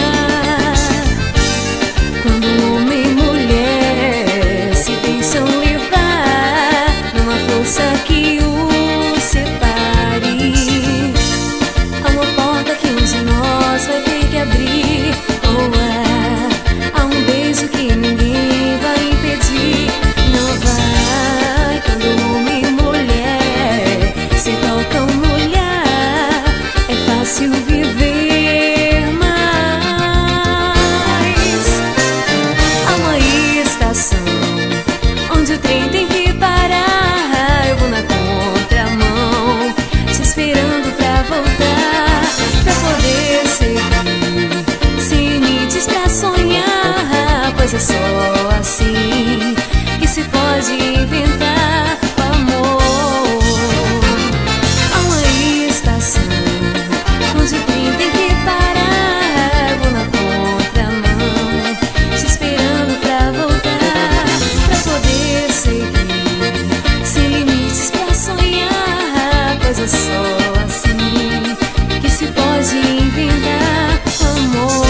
é só assim que se pode inventar o amor. Há uma estação onde o trem tem que parar. Vou na contramão, te esperando pra voltar, pra poder seguir sem limites pra sonhar. Pois é só assim que se pode inventar o amor.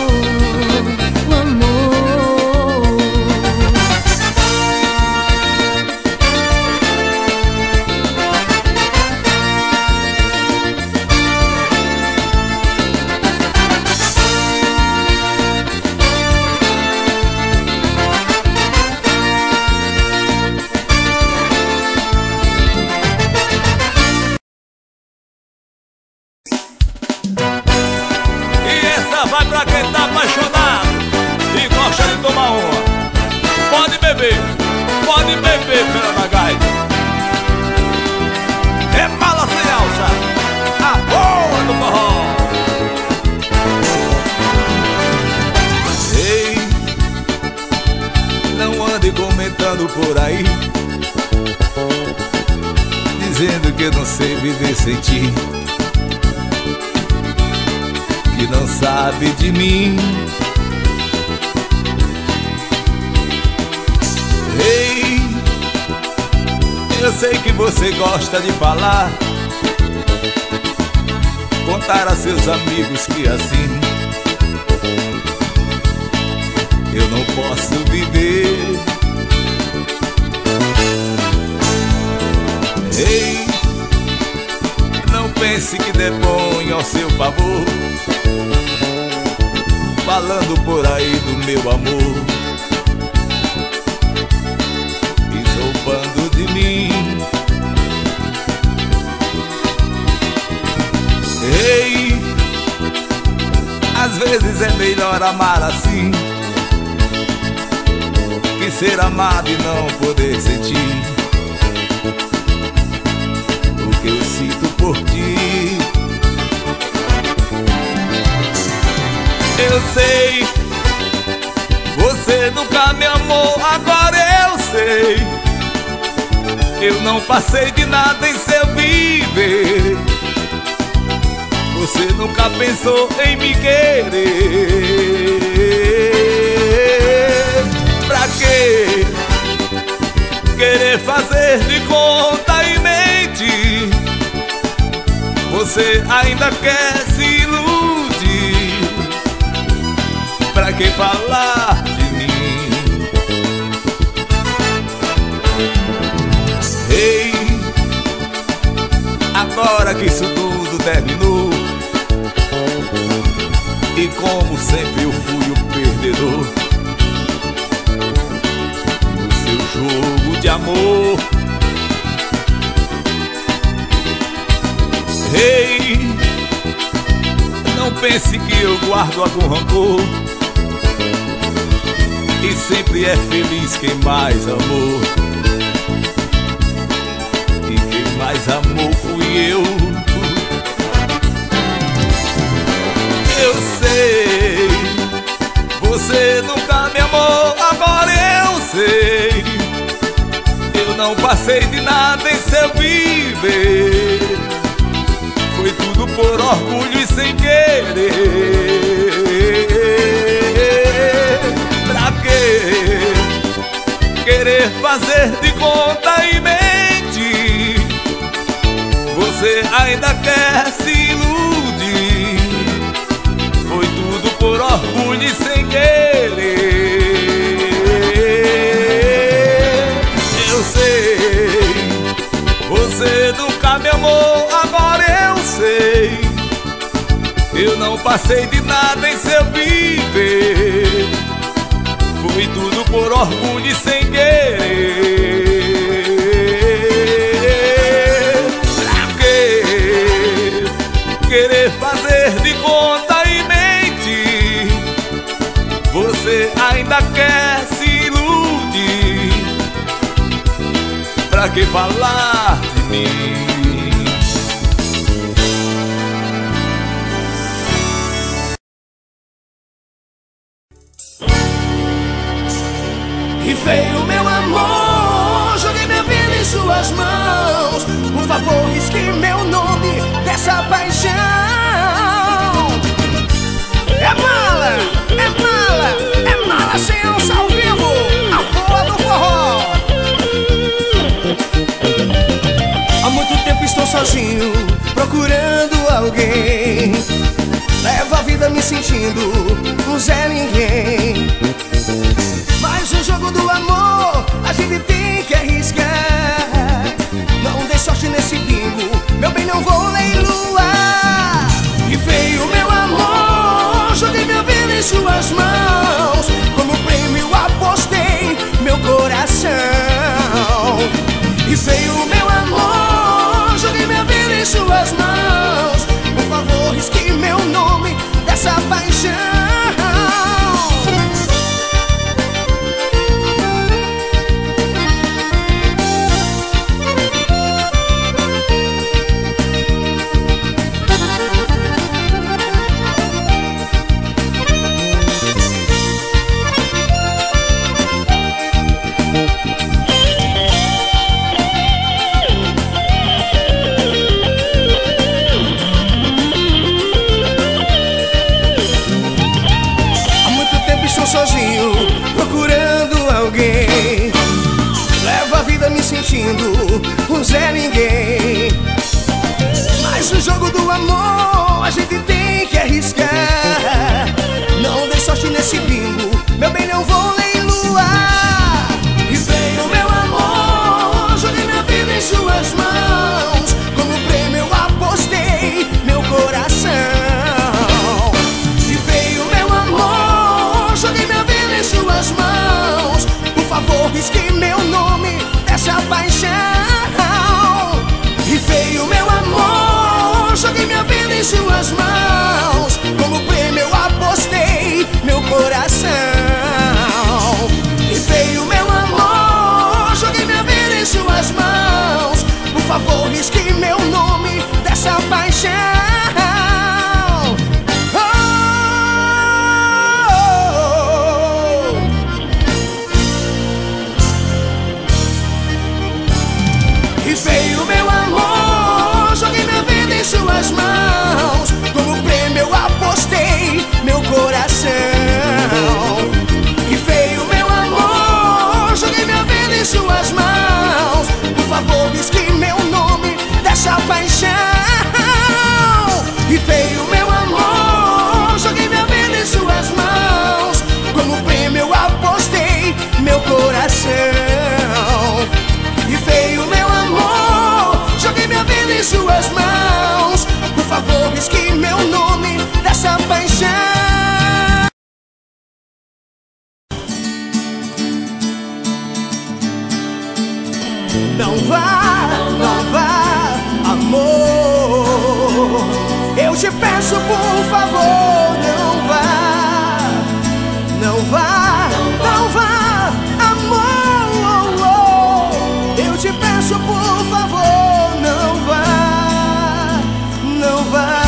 Vai pra quem tá apaixonado e gosta de tomar uma. Pode beber pela gaita. É mala sem alça, a boa do forró. Ei, não ande comentando por aí, dizendo que eu não sei viver sem ti, que não sabe de mim. Ei, eu sei que você gosta de falar, contar a seus amigos que assim eu não posso viver. Ei, não pense que depõe ao seu favor, falando por aí do meu amor e zombando de mim. Ei, às vezes é melhor amar assim que ser amado e não poder sentir o que eu sinto por ti. Eu sei, você nunca me amou, agora eu sei. Eu não passei de nada em seu viver. Você nunca pensou em me querer. Pra quê? Querer fazer de conta e mente. Você ainda quer se iludir. Pra que falar de mim? Ei, agora que isso tudo terminou, e como sempre eu fui o perdedor no seu jogo de amor. Ei, não pense que eu guardo algum rancor, e sempre é feliz quem mais amou, e quem mais amou fui eu. Eu sei, você nunca me amou, agora eu sei. Eu não passei de nada em seu viver. Foi tudo por orgulho e sem querer. Pra quê? Querer fazer de conta e mente. Você ainda quer se iludir. Foi tudo por orgulho e sem querer. Eu sei, você nunca me amou, agora eu sei. Eu não passei de nada em seu viver. Foi tudo por orgulho e sem querer. Pra quê? Querer fazer de conta e mente. Você ainda quer se iludir. Pra que falar de mim? E veio meu amor, joguei minha vida em suas mãos. Por favor, risque meu nome dessa paixão. É mala, é mala, é mala sem alça ao vivo. A boa do forró. Há muito tempo estou sozinho, procurando alguém. Levo a vida me sentindo um Zé Ninguém. Mas o jogo do amor a gente tem que arriscar. Não dê sorte nesse bingo, meu bem, não vou leiloar. E veio meu amor, joguei minha vida em suas mãos. Como prêmio apostei meu coração. E veio meu amor, joguei minha vida em suas mãos. Por favor, risque meu nome dessa paixão. Sozinho, procurando alguém. Levo a vida me sentindo um Zé Ninguém. Mas no jogo do amor a gente tem que arriscar. Não dê sorte nesse bingo, meu bem, não vou leiloar. E veio meu amor, joguei minha vida em suas mãos. Como prêmio eu apostei meu coração. E veio meu amor, joguei minha vida em suas mãos. Por favor, risque meu nome dessa paixão. E veio meu amor, joguei minha vida em suas mãos. Como prêmio eu apostei meu coração. E veio meu amor, joguei minha vida em suas mãos. Por favor, risque meu nome dessa paixão. Veio meu amor, joguei minha vida em suas mãos. Como prêmio eu apostei meu coração. E veio meu amor, joguei minha vida em suas mãos. Por favor, risque meu nome dessa paixão. E veio meu amor, joguei minha vida em suas mãos. Como prêmio eu apostei meu coração. E veio meu amor, joguei minha vida em suas mãos. Por favor, risque meu nome dessa paixão. Não vá, amor. Eu te peço, por favor, não vá. Não vá, não vá, amor. Eu te peço, por favor, não vá, não vá.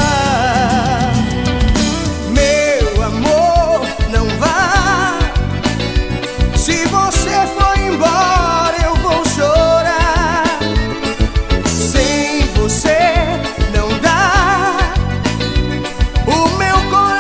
Meu amor, não vá. Se você for embora, eu vou chorar. Sem você não dá. O meu coração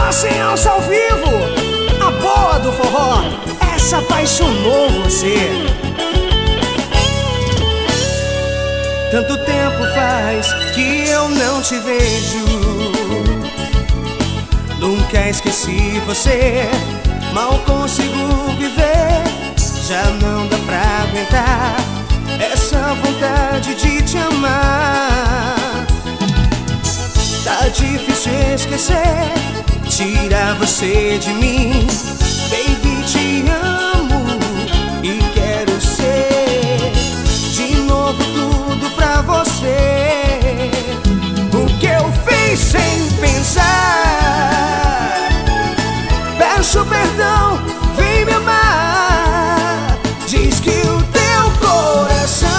Mala sem alça ao vivo, a boa do forró, essa apaixonou você. Tanto tempo faz que eu não te vejo, nunca esqueci você, mal consigo viver. Já não dá pra aguentar essa vontade de te amar. Tá difícil esquecer, tirar você de mim. Baby, te amo e quero ser de novo tudo pra você. O que eu fiz sem pensar, peço perdão, vem me amar. Diz que o teu coração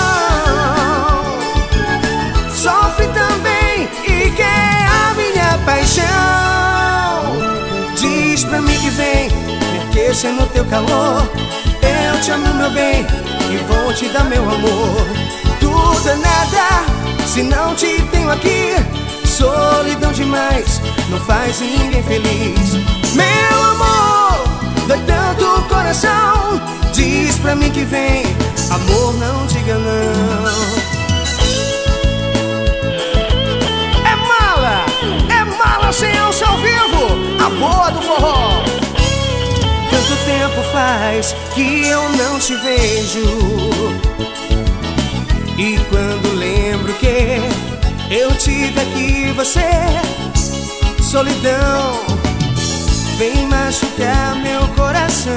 sofre também e quer a minha paixão. Diz pra mim que vem me aquecer no teu calor. Eu te amo, meu bem, e vou te dar meu amor. Tudo é nada se não te tenho aqui. Solidão demais não faz ninguém feliz. Meu amor, dói tanto o coração. Diz pra mim que vem, amor, não diga não. É mala sem alça ao vivo, a boa do forró. Tanto tempo faz que eu não te vejo, e quando lembro que eu tive aqui você, solidão vem machucar meu coração.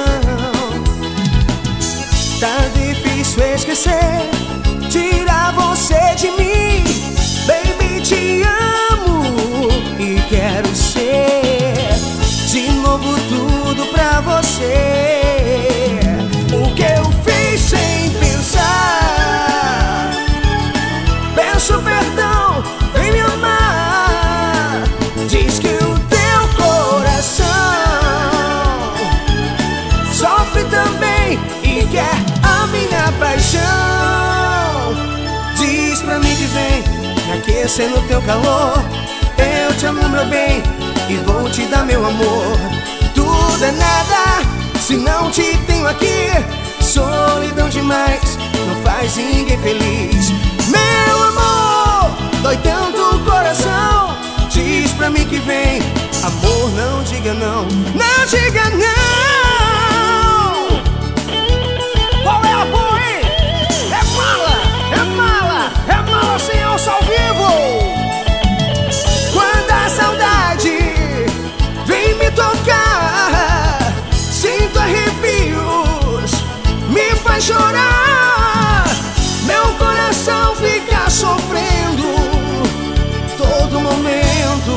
Tá difícil esquecer, tirar você de mim. Baby, te amo e quero ser de novo tudo pra você. O que eu fiz sem pensar, peço perdão, vem me amar. Diz que o teu coração sofre também e quer a minha paixão. Diz pra mim que vem me aquecer no teu calor. Eu te amo, meu bem, e vou te dar meu amor. Tudo é nada se não te tenho aqui. Solidão demais não faz ninguém feliz. Meu amor, dói tanto o coração. Diz pra mim que vem, amor, não diga não. Não diga não. Qual é a boa, hein? É mala, é mala, é mala sem alça ao vivo. Quando a saudade vem me tocar, sinto arrepios, me faz chorar. Meu coração fica sofrendo todo momento.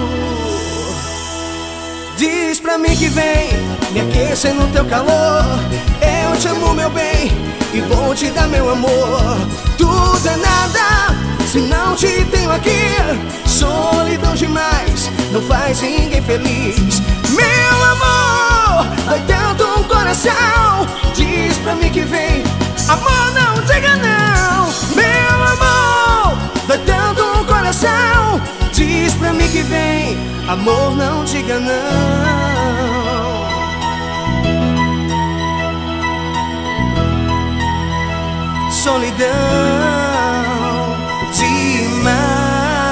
Diz pra mim que vem me aquecer no teu calor. Eu te amo, meu bem, e vou te dar meu amor. Tudo é nada se não te tenho aqui. Solidão demais não faz ninguém feliz. Meu amor, dói tanto o coração. Diz pra mim que vem, amor, não diga não. Meu amor, dói tanto o coração. Diz pra mim que vem, amor, não diga não. Solidão demais.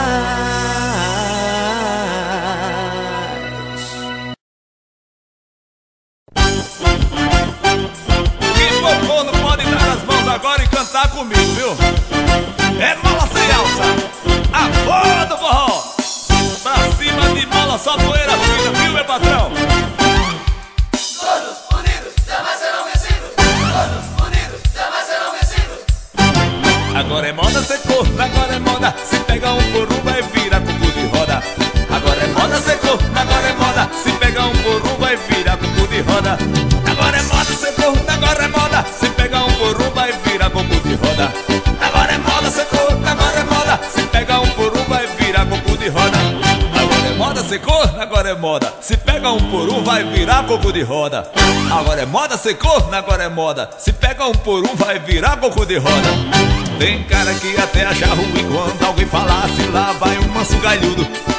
Quem tocou não pode dar as mãos agora e cantar comigo, viu? É mala sem alça, a bola do forró. Pra cima de mala, só poeira fina, viu, meu patrão? Todos unidos, jamais serão vencidos. Todos unidos, jamais serão vencidos. Agora é moda ser corno, agora é moda. Se pega um por um vai virar cucu de roda. Agora é moda ser corno, agora é moda. Se pega um por um vai virar cucu de roda. Agora é moda ser corno, agora é moda. Se pega um por um vai virar cucu de roda. Agora é moda ser corno, agora é moda. Se pega um por um vai virar cucu de roda. Agora é moda ser corno, agora é moda. Se pega um por um vai virar coco de roda. Agora é moda ser corno, agora é moda. Se pega um por um vai virar coco de roda. Tem cara que até acha ruim quando alguém falasse lá vai um manso galhudo.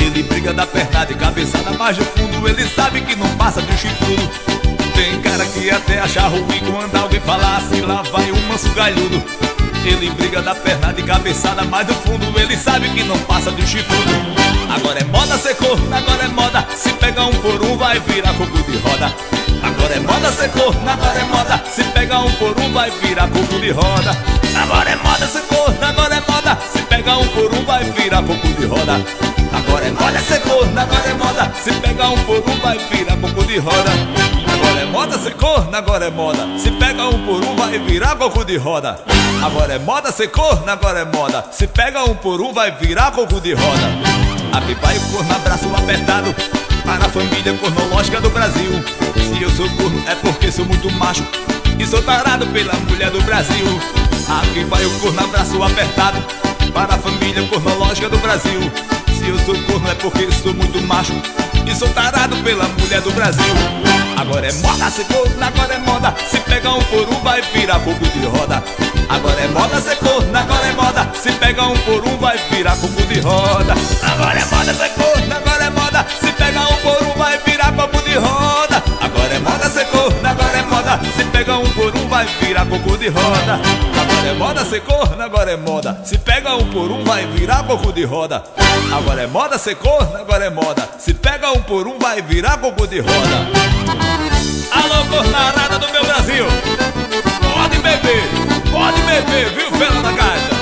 Ele briga da perna de cabeçada, mas no fundo ele sabe que não passa de um chifrudo. Tem cara que até acha ruim quando alguém fala assim, lá vai um manso galhudo. Ele briga da perna de cabeçada, mas no fundo ele sabe que não passa de um chifrudo. Agora é moda ser corno, agora é moda, se pegar um por um vai virar coco de roda. Agora é moda ser corno, agora é moda, se pegar um por um vai virar coco de roda. Agora é moda ser corno, agora é moda, se pegar um por um vai virar coco de roda. Agora é moda ser corno, agora é moda, se pegar um por um vai virar coco de roda. Agora é moda ser corno, agora é moda, se pega um por um vai virar coco de roda. Agora é moda ser corno, agora é moda, se pega um por um vai virar coco de roda. Aqui vai o corno, abraço apertado para a família cornológica do Brasil. Se eu sou corno é porque sou muito macho e sou tarado pela mulher do Brasil. Aqui vai o corno, abraço apertado para a família cornológica do Brasil. Se eu sou corno é porque sou muito macho e sou tarado pela mulher do Brasil. Agora é moda ser corno, agora é moda, se pegar um por um vai virar coco de roda. Agora é moda ser corno, agora é moda, se pegar um por um vai virar coco de roda. Agora é moda ser corno, agora é moda, se pegar um por um vai virar coco de roda. Agora é moda ser corno, agora é moda, se pegar um por um vai virar coco de roda. Agora é moda ser corno, agora é moda, se pega um por um vai virar coco de roda. Agora é moda ser corno, agora é moda, se pega um por um vai virar coco de roda. Alô, cornarada do meu Brasil, pode beber, viu, fela da gaita?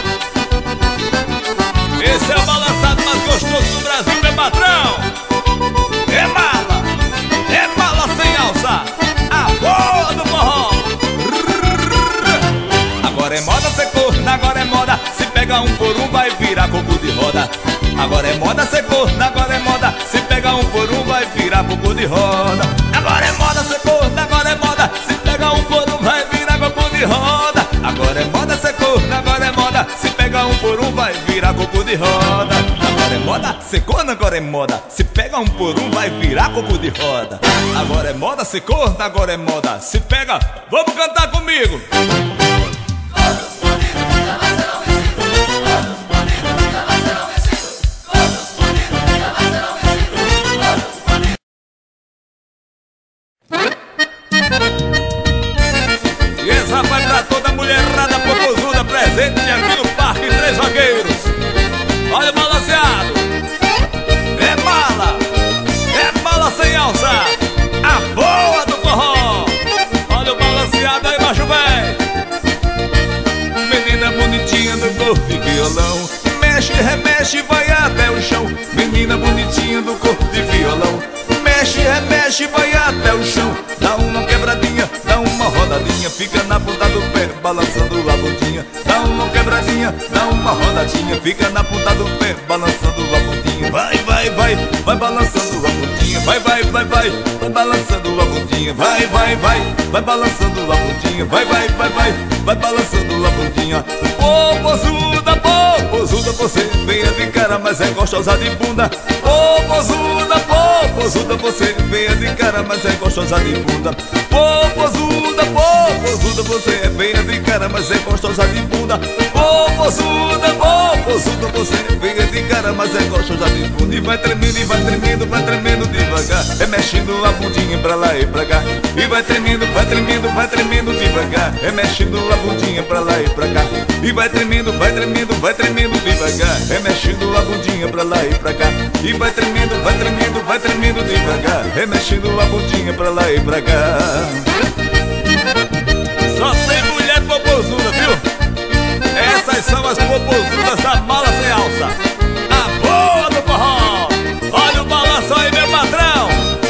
Esse é o balançado mais gostoso do Brasil, meu patrão. É mala sem alça, a boa do forró. Agora é moda ser corno, agora é moda, se pega um por um vai virar coco de roda. Agora é moda ser corno, agora é moda, se pega um por um vai virar coco de roda. Agora é moda ser corno, agora é moda, se pega um por um vai virar coco de roda. Agora é moda ser corno, agora é moda, se pega um por um vai virar coco de roda. Agora é moda ser corno, agora é moda, se pega um por um vai virar coco de roda. Agora é moda ser corno, agora é moda, se pega, vamos cantar comigo. E essa vai pra toda a mulherada popozuda presente aqui no Parque Três Vaqueiros. Olha o balanceado, é mala sem alça, a boa do forró. Olha o balanceado aí, macho véi. Menina bonitinha do corpo de violão, mexe, remexe, vai até o chão. Menina bonitinha do corpo de violão, mexe, remexe, vai até o chão. Dá uma quebradinha, dá uma rodadinha, fica na ponta do pé, balançando a bundinha. Dá uma quebradinha, dá uma rodadinha, fica na ponta do pé, balançando a bundinha. Vai, vai, vai, vai balançando a bundinha. Vai, vai, vai, vai, vai balançando a bundinha. Vai, vai, vai, vai balançando a bundinha. Vai, vai, vai, vai, vai balançando a bundinha. Popozuda, você venha de cara, mas é gostosa de bunda. Popozuda, você venha de cara, mas é gostosa de bunda. Popozuda, você venha de cara, mas é gostosa de bunda. Popozuda, você venha de cara, mas é gostosa de bunda. E vai tremendo, vai tremendo, vai tremendo devagar, é mexendo a bundinha pra lá e pra cá. E vai tremendo, vai tremendo, vai tremendo devagar, é mexendo a bundinha pra lá e pra cá. E vai tremendo, vai tremendo, vai tremendo devagar, é mexendo a bundinha pra lá e pra cá. E vai tremendo, vai tremendo, vai tremendo devagar, é mexendo a bundinha pra lá e pra cá. Só tem mulher popozuda, viu? Essas são as popozudas da mala sem alça, a boa do forró. Olha o balanço aí, meu patrão.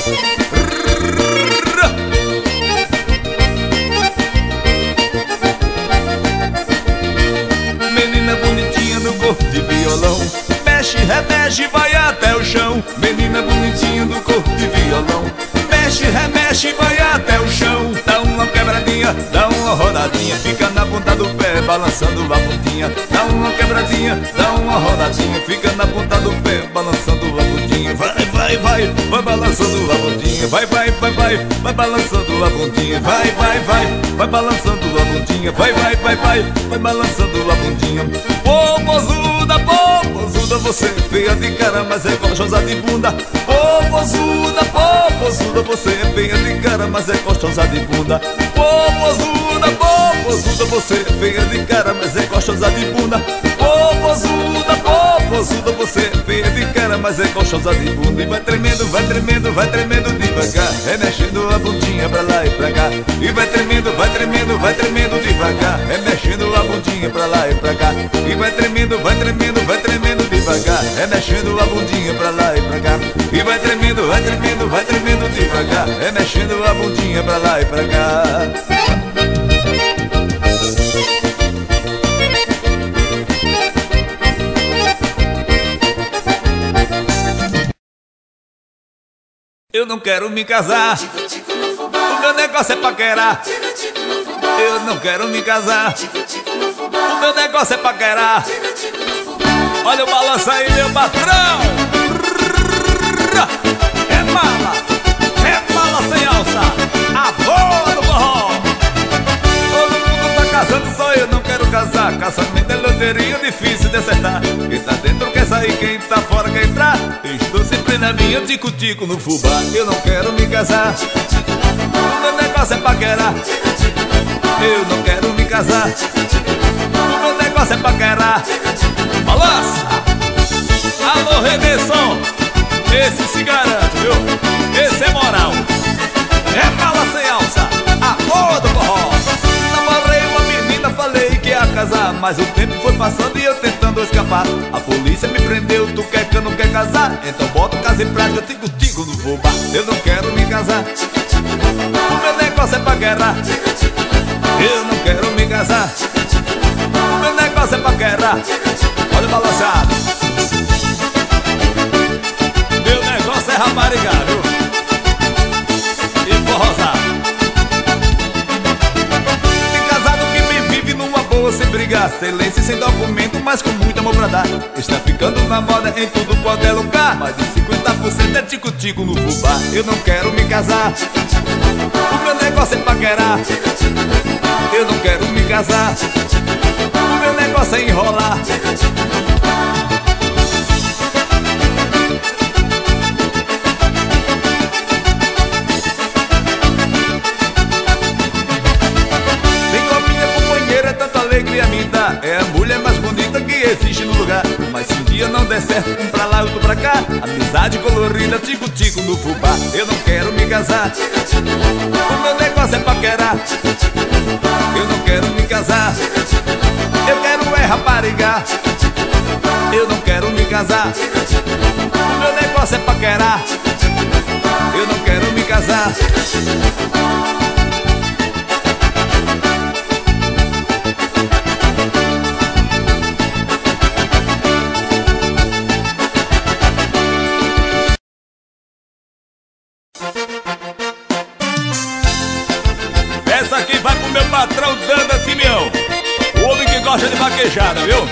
Menina bonitinha no corpo de violão, mexe, remexe, vai até o chão. Menina bonitinha do corpo de violão, mexe, remexe, vai até o chão. Dá uma quebradinha, dá uma uma rodadinha, fica na ponta do pé, balançando a bundinha. Dá uma quebradinha, dá uma rodadinha, fica na ponta do pé, balançando a bundinha. Vai, vai, vai, vai balançando a bundinha. Vai, vai, vai, vai, vai balançando a bundinha. Vai, vai, vai, vai balançando a bundinha. Vai, vai, vai, vai, vai balançando a bundinha. Popozuda, popozuda, você é feia de cara, mas é gostosa de bunda. Popozuda, popozuda, você é feia de cara, mas é gostosa de bunda. Popozuda, popozuda, você é feia de cara, mas é gostosa de bunda. Popozuda, popozuda, você é feia de cara, mas é gostosa de bunda. E vai tremendo, vai tremendo, vai tremendo devagar, remexendo a bundinha pra lá e pra cá. E vai tremendo, vai tremendo, vai tremendo devagar, remexendo a bundinha pra lá e pra cá. E vai tremendo, vai tremendo, vai tremendo devagar, remexendo a bundinha pra lá e pra cá. E vai tremendo, vai tremendo, vai tremendo devagar, remexendo a bundinha pra lá e pra cá. Eu não quero me casar, o meu negócio é paquerar. Eu não quero me casar, o meu negócio é paquerar. Olha o balanço aí, meu patrão. É mala sem alça, a boa do forró. Todo mundo tá casando, só eu não quero casar. Casamento é loteria, difícil de acertar. Quem tá dentro quer sair, quem tá fora quer entrar. Estou sempre na minha, tico-tico no fubá. Eu não quero me casar, o meu negócio é paquerar. Eu não quero me casar, o meu negócio é paquerar. Balança! Alô, Redenção, esse se garante, viu? Esse é moral. É mala sem alça, a boa do forró. Namorei uma menina, falei que ia casar, mas o tempo foi passando e eu tentando escapar. A polícia me prendeu, tu quer que eu não quer casar? Então bota o caso em prática, tico-tico no fubá. Eu não quero me casar, o meu negócio é paquerar. Eu não quero me casar, o meu negócio é paquerar. Olha o balançado, meu negócio é raparigar, viu? E forrosar. Tem casado que me vive numa boa sem brigar, silêncio sem documento, mas com muito amor pra dar. Está ficando na moda em tudo quanto é lugar, mais de 50% é tico-tico no fubá. Eu não quero me casar, o meu negócio é paquerar. Eu não quero me casar, o meu negócio é enrolar. Tem com a minha companheira, tanta alegria me dá. É a mulher mais bonita que existe no lugar. Mas se um dia não der certo, um pra lá e outro pra cá, amizade colorida, tico-tico no fubá. Eu não quero me casar, o meu negócio é paquerar. Eu não quero me casar, eu quero é raparigar. Eu não quero me casar, o meu negócio é paquerar. Eu não quero me casar. Essa aqui vai pro meu patrão Danda Simeão, o homem que gosta de vaquejada, viu?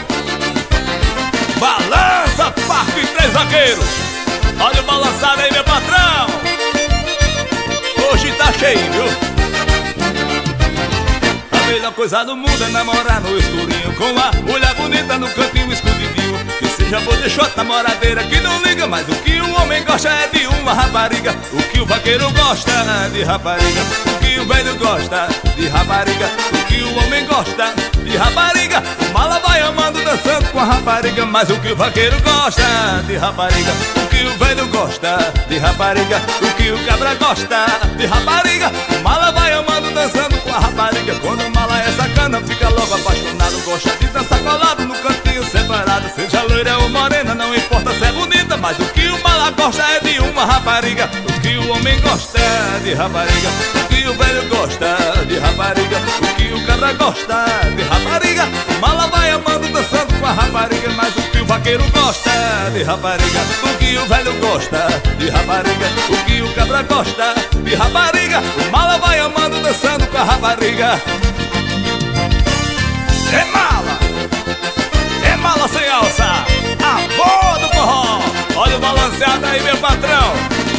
Balança, Parque 3 Zagueiros. Olha o balançado aí, meu patrão. Hoje tá cheio, viu? A melhor coisa do mundo é namorar no escurinho, com a mulher bonita no cantinho escondidinho. Que seja bodechota, namoradeira que não liga, mas o que o homem gosta é de uma rapariga. O que o vaqueiro gosta é de rapariga. O que o velho gosta de rapariga. O que o homem gosta de rapariga. O mala vai amando, dançando com a rapariga. Mas o que o vaqueiro gosta de rapariga. O que o velho gosta de rapariga. O que o cabra gosta de rapariga. O mala vai amando, dançando com a rapariga. Quando o mala é sacana, fica logo apaixonado. Gosta de dançar colado no cantinho separado. Seja loira ou morena, não importa se é bonita, mas o que o mala gosta é de uma rapariga. O que o homem gosta é de rapariga. O que o velho gosta de rapariga. O que o cabra gosta de rapariga. O mala vai amando, dançando com a rapariga. Mas o que o vaqueiro gosta é de rapariga. O que o velho gosta de rapariga. O que o cabra gosta de rapariga. O mala vai amando, dançando com a rapariga. É mala sem alça, a boa do forró. Olha o balanceado aí, meu patrão.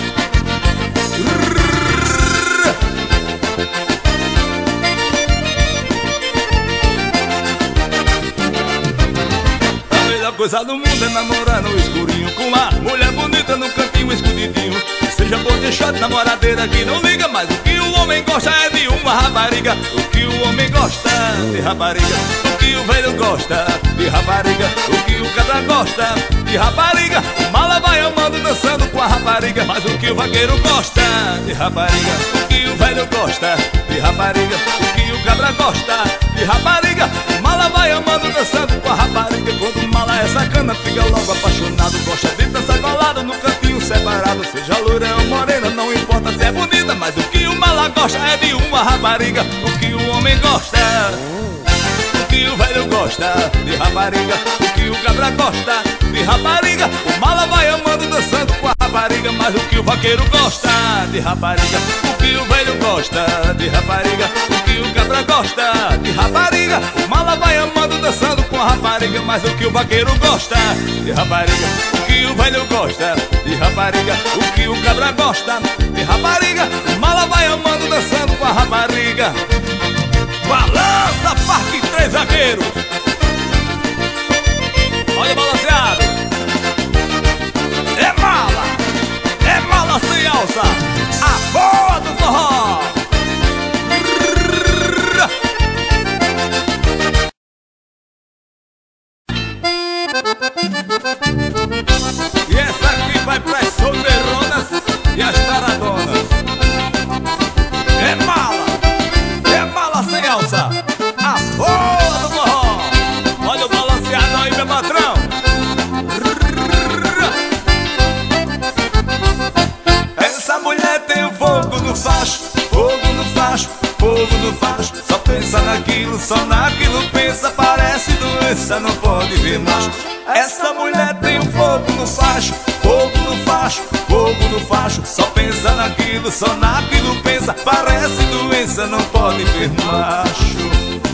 A melhor coisa do mundo é namorar no escurinho, com a mulher bonita no cantinho escondidinho. Seja bom de shot, namoradeira que não liga, mas o que o homem gosta é de uma rapariga. O que o homem gosta de rapariga, o que o velho gosta de rapariga, o que o cabra gosta de rapariga. O mala vai amando, dançando com a rapariga, mas o que o vaqueiro gosta de rapariga, o que o velho gosta de rapariga, o que o cabra gosta de rapariga. O mala vai amando, dançando com a rapariga. Quando o mala é sacana, fica logo apaixonado, gosta de dançar colado no cantinho separado. Seja loura ou morena, não importa se é bonita, mas o que o mala gosta é de uma rapariga. O que o homem gosta, o que o velho gosta de rapariga, o que o cabra gosta de rapariga. O mala vai amando, dançando com a rapariga, mas o que o vaqueiro gosta de rapariga, o que o velho gosta de rapariga, o que o cabra gosta de rapariga. O mala vai amando, dançando com a rapariga, mas o que o vaqueiro gosta de rapariga, o que o velho gosta de rapariga, o que o cabra gosta de rapariga. O mala vai amando, dançando com a rapariga. Balança, Parque Três Vaqueiros. Olha o balanceado. É mala sem alça, a boa do forró. E essa aqui vai pras solteironas e as taradonas. É mala sem alça, a boa do forró. Olha o balanceado aí, meu patrão. Essa mulher tem um fogo no facho, fogo no facho, fogo no facho. Só pensa naquilo, só naquilo pensa. Parece doença, não pode ver macho. Essa mulher tem um fogo no facho, fogo no facho, fogo no facho. Só pensa naquilo, só naquilo pensa. Parece doença, não pode ver macho.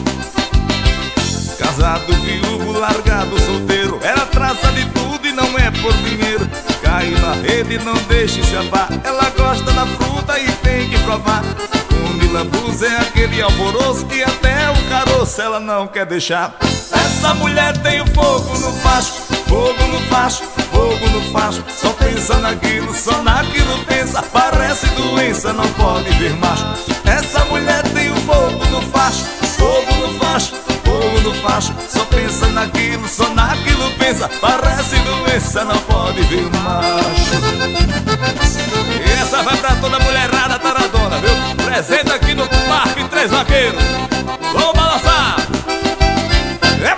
Casado, viúvo, largado, solteiro, ela traça de tudo e não é por dinheiro. Cai na rede, não deixe escapar. Ela gosta da fruta e tem que provar. Come lambuza, é aquele alvoroço e até o caroço ela não quer deixar. Essa mulher tem o fogo no facho, fogo no facho, fogo no facho. Só pensa naquilo, só naquilo pensa. Parece doença, não pode ver macho. Essa mulher tem o fogo no facho, fogo no facho, fogo no facho. Só pensa naquilo, só naquilo pensa. Parece doença, não pode ver macho. E essa vai pra toda mulherada taradona, viu? Presente aqui no Parque Três Vaqueiros. Vamos balançar. É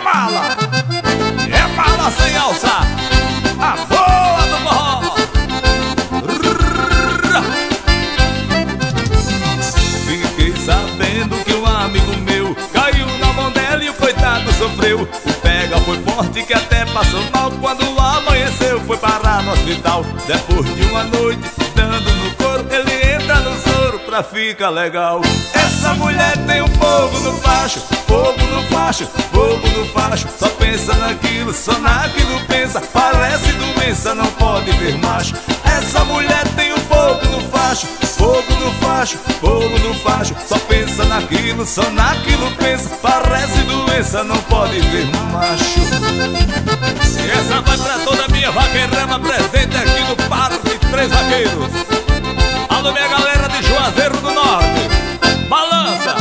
mala sem alça, a boa do forró. Fiquei sabendo que um amigo meu caiu na mão dela e o coitado sofreu. O pega foi forte que até passou mal. Quando amanheceu foi parar no hospital. Depois de uma noite dando no couro, ele entra no soro pra ficar legal. Essa mulher tem um fogo no facho, fogo no facho, fogo no facho. Só pensa naquilo, só naquilo pensa. Parece doença, não pode ver macho. Essa mulher tem um fogo no facho, fogo no facho, fogo no facho. Só pensa naquilo, só naquilo pensa. Parece doença, não pode ver macho. E essa vai pra toda a minha vaqueirama presente aqui no Parque Três Vaqueiros. Alô, minha galera de Juazeiro do Norte. Balança.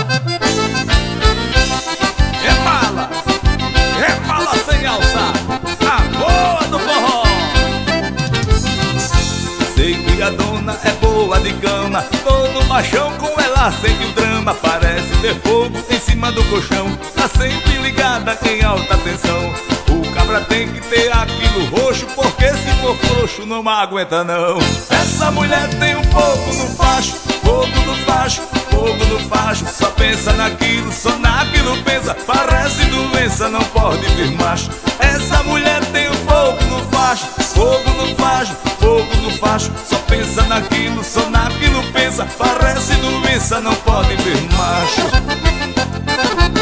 É mala sem alça, a boa do forró. Sei que a dona é boa de cama, todo machão com ela sente o drama. Parece ter fogo em cima do colchão, tá sempre ligada em alta tensão. O cabra tem que ter aquilo roxo, porque se for frouxo não aguenta não. Essa mulher tem um fogo no facho, fogo no facho, fogo no facho. Só pensa naquilo, só naquilo pensa. Parece doença, não pode ver macho. Essa mulher tem um fogo no facho, fogo no facho, fogo no facho. Só pensa naquilo, só naquilo pensa. Parece doença, não pode ver macho.